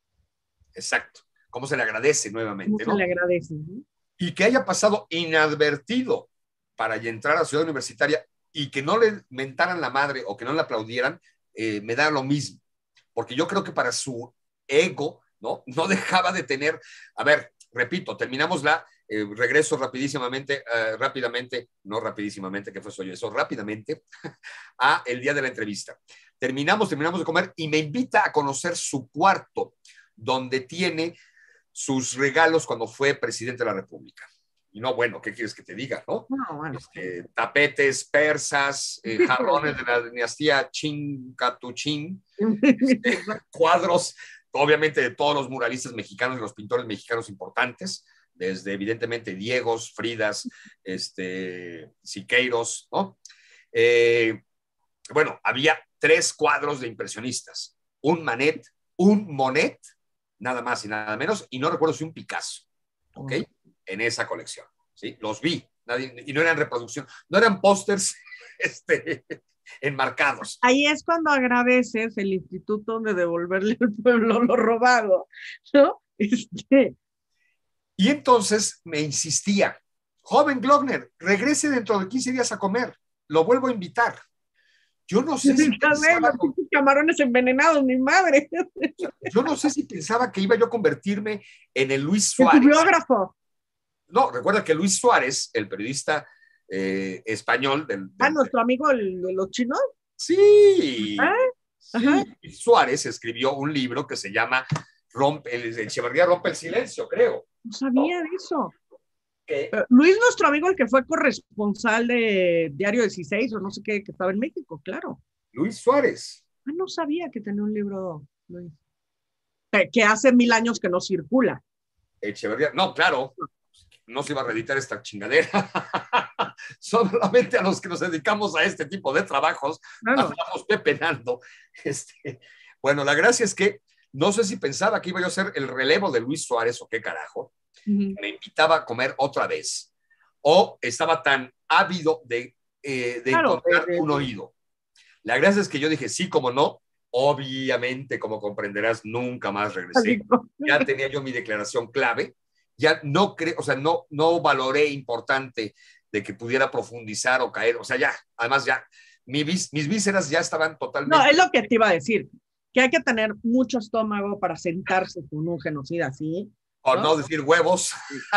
Exacto, cómo se le agradece cómo nuevamente, se le ¿no? agradece, ¿no? Y que haya pasado inadvertido para entrar a Ciudad Universitaria y que no le mentaran la madre o que no le aplaudieran, eh, me da lo mismo. Porque yo creo que para su ego, ¿no? No dejaba de tener, a ver, repito, terminamos la, eh, regreso rapidísimamente, eh, rápidamente, no rapidísimamente, que fue soy eso, rápidamente, a el día de la entrevista. Terminamos, terminamos de comer y me invita a conocer su cuarto, donde tiene sus regalos cuando fue presidente de la República. Y no, bueno, ¿qué quieres que te diga, no? No, bueno. Este, tapetes persas, eh, jarrones de la dinastía Chin Catuchín, este, cuadros, obviamente, de todos los muralistas mexicanos y los pintores mexicanos importantes, desde evidentemente Diegos, Fridas, este, Siqueiros, ¿no? Eh, bueno, había tres cuadros de impresionistas, un Manet, un Monet, nada más y nada menos, y no recuerdo si un Picasso, ¿ok? En esa colección, ¿sí? Los vi, nadie, y no eran reproducción, no eran pósters este, enmarcados. Ahí es cuando agradeces el instituto de devolverle al pueblo lo robado, ¿no? Este, Y entonces me insistía, joven Glockner, regrese dentro de quince días a comer, lo vuelvo a invitar. Yo no sé si pensaba, los camarones envenenados, mi madre. yo no sé si pensaba que iba yo a convertirme en el Luis En tu Suárez. biógrafo. No, recuerda que Luis Suárez, el periodista eh, español del, del, Ah, nuestro amigo el, de los chinos. Sí, ¿Ah? sí. Suárez escribió un libro que se llama Rompe, el, Echeverría rompe el silencio, creo. No sabía de eso. ¿Qué? Uh, Luis, nuestro amigo, el que fue corresponsal de Diario dieciséis o no sé qué, que estaba en México, claro. Luis Suárez. Ah, no sabía que tenía un libro, Luis. Que, que hace mil años que no circula. Echeverría, no, claro, no se iba a reeditar esta chingadera. Solamente a los que nos dedicamos a este tipo de trabajos, claro, andamos pepenando. Este, bueno, la gracia es que no sé si pensaba que iba yo a ser el relevo de Luis Suárez o qué carajo. Uh-huh. Me invitaba a comer otra vez. O estaba tan ávido de, eh, de claro, encontrar eh, un oído. La gracia es que yo dije, sí, como no. Obviamente, como comprenderás, nunca más regresé. Ya tenía yo mi declaración clave. Ya no creo, o sea, no, no valoré importante de que pudiera profundizar o caer. O sea, ya, además ya, mi vis, mis vísceras ya estaban totalmente... No, es lo que te iba a decir, que hay que tener mucho estómago para sentarse con un genocida así. O no, no decir huevos.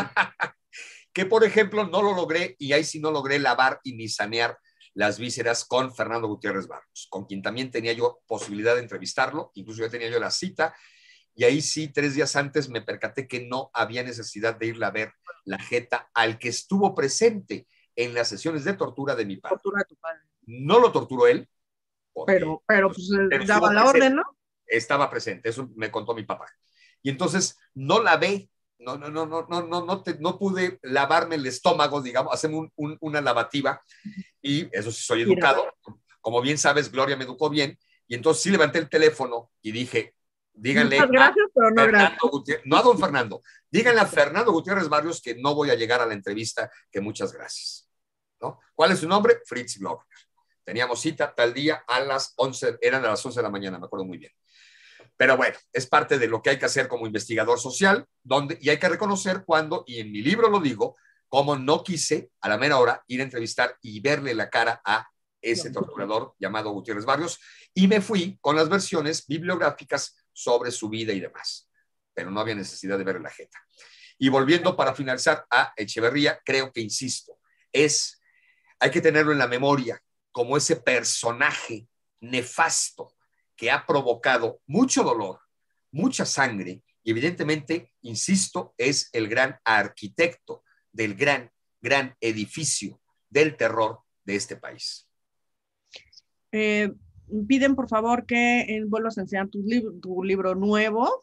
Que, por ejemplo, no lo logré, y ahí sí no logré lavar y ni sanear las vísceras con Fernando Gutiérrez Barros, con quien también tenía yo posibilidad de entrevistarlo, incluso ya tenía yo la cita, y ahí sí, tres días antes me percaté que no había necesidad de irle a ver la jeta al que estuvo presente en las sesiones de tortura de mi padre. Tortura de tu padre. No lo torturó él. Pero, pero pues, pero daba la orden, ¿no? estaba presente, eso me contó mi papá. Y entonces no lavé, no, no, no, no, no, no, no, te, no pude lavarme el estómago, digamos, hacerme un, un, una lavativa, y eso sí soy educado. Como bien sabes, Gloria me educó bien, y entonces sí levanté el teléfono y dije, díganle muchas gracias, a pero no Fernando gracias. Gutiérrez, no a don Fernando, díganle a Fernando Gutiérrez Barrios que no voy a llegar a la entrevista, que muchas gracias. ¿No? ¿Cuál es su nombre? Fritz Glockner. Teníamos cita tal día a las once, eran a las once de la mañana, me acuerdo muy bien. Pero bueno, es parte de lo que hay que hacer como investigador social, donde, y hay que reconocer cuando, y en mi libro lo digo, cómo no quise a la mera hora ir a entrevistar y verle la cara a ese torturador llamado Gutiérrez Barrios, y me fui con las versiones bibliográficas sobre su vida y demás. Pero no había necesidad de ver la jeta. Y volviendo para finalizar a Echeverría, creo que, insisto, es, hay que tenerlo en la memoria como ese personaje nefasto que ha provocado mucho dolor, mucha sangre, y evidentemente, insisto, es el gran arquitecto del gran, gran edificio del terror de este país. Eh, piden por favor que eh, vuelvas a enseñar tu, lib tu libro nuevo.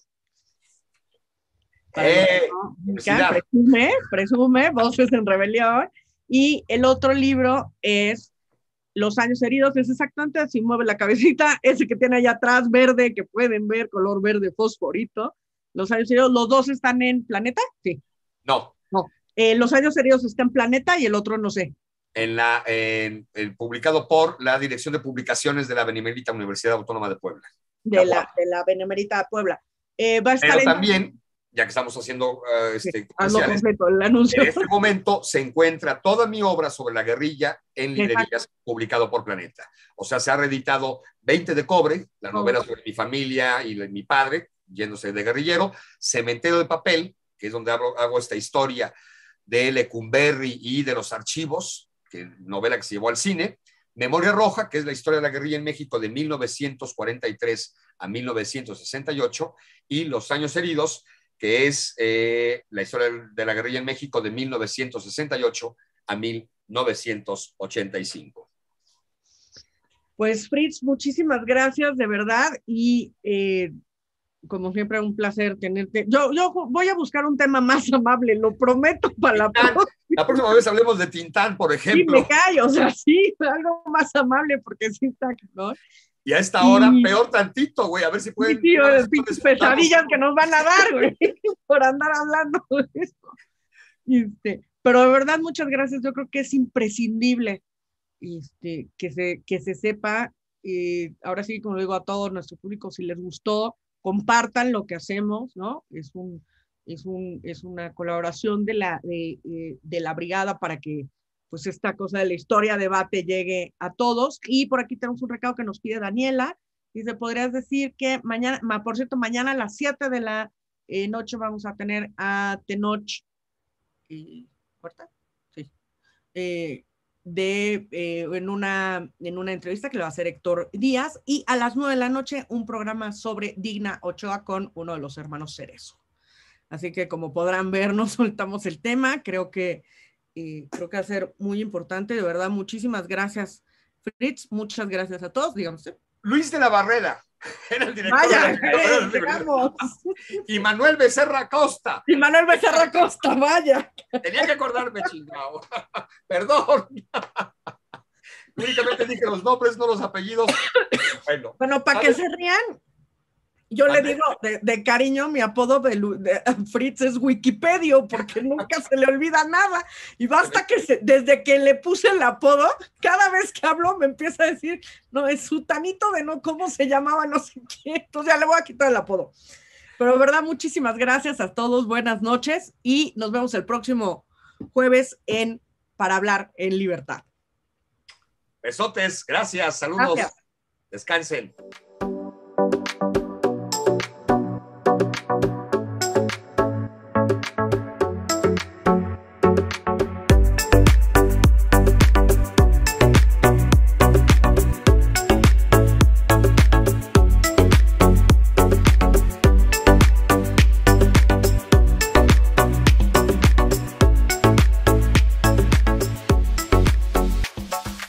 Eh, no, presume, presume, Voces en Rebelión. Y el otro libro es Los Años Heridos, es exactamente así, mueve la cabecita, ese que tiene allá atrás, verde, que pueden ver, color verde fosforito. Los Años Heridos, los dos están en Planeta, sí. No. No. Eh, Los Años Heridos está en Planeta y el otro no sé. En la, en, en, publicado por la Dirección de Publicaciones de la Benemérita Universidad Autónoma de Puebla. De la, de la Benemérita Puebla. Eh, va a estar Pero en... también, ya que estamos haciendo uh, este, sí, completo, el anuncio. En este momento se encuentra toda mi obra sobre la guerrilla en librerías, exacto, publicado por Planeta. O sea, se ha reeditado veinte de Cobre, la novela oh. sobre mi familia y mi padre, yéndose de guerrillero, Cementerio de Papel, que es donde hago, hago esta historia de Lecumberri y de los archivos, que novela que se llevó al cine, Memoria Roja, que es la historia de la guerrilla en México de mil novecientos cuarenta y tres a mil novecientos sesenta y ocho, y Los Años Heridos, que es eh, la historia de la guerrilla en México de mil novecientos sesenta y ocho a mil novecientos ochenta y cinco. Pues Fritz, muchísimas gracias, de verdad, y eh, como siempre, un placer tenerte. Yo, yo voy a buscar un tema más amable, lo prometo para la próxima. La próxima vez hablemos de Tintán, por ejemplo. Sí, me callo, o sea, sí, algo más amable, porque sí está, ¿no? Y a esta hora, y... peor tantito, güey, a ver si pueden... Sí, sí, pesadillas que nos van a dar, güey, por andar hablando de eso. Este, pero de verdad, muchas gracias. Yo creo que es imprescindible este, que, se, que se sepa, eh, ahora sí, como digo a todo nuestro público, si les gustó, compartan lo que hacemos, ¿no? Es, un, es, un, es una colaboración de la, de, eh, de la brigada para que pues esta cosa de la historia, debate, llegue a todos. Y por aquí tenemos un recado que nos pide Daniela. Dice, ¿podrías decir que mañana, por cierto, mañana a las siete de la eh, noche vamos a tener a Tenoch, eh, ¿puerta? Sí. Eh, de, eh, en, una, en una entrevista que le va a hacer Héctor Díaz, y a las nueve de la noche un programa sobre Digna Ochoa con uno de los hermanos Cerezo. Así que como podrán ver, no soltamos el tema, creo que, eh, creo que va a ser muy importante, de verdad, muchísimas gracias Fritz, muchas gracias a todos, digamos. Luis de la Barrera, era el director. Vaya, de la... llegamos. Y Manuel Becerra Costa. Y Manuel Becerra Costa, vaya. Tenía que acordarme, chingado. Perdón. Únicamente dije los nombres, no los apellidos. Bueno, bueno para que se rían, yo ¿Vale? le digo de, de cariño, mi apodo de, de Fritz es Wikipedia, porque nunca se le olvida nada. Y basta que se, desde que le puse el apodo, cada vez que hablo me empieza a decir, no, es sutanito de no, ¿cómo se llamaba? No sé qué. Entonces ya le voy a quitar el apodo. Pero de verdad, muchísimas gracias a todos, buenas noches, y nos vemos el próximo jueves en Para Hablar en Libertad. Besotes, gracias, saludos, gracias. Descansen.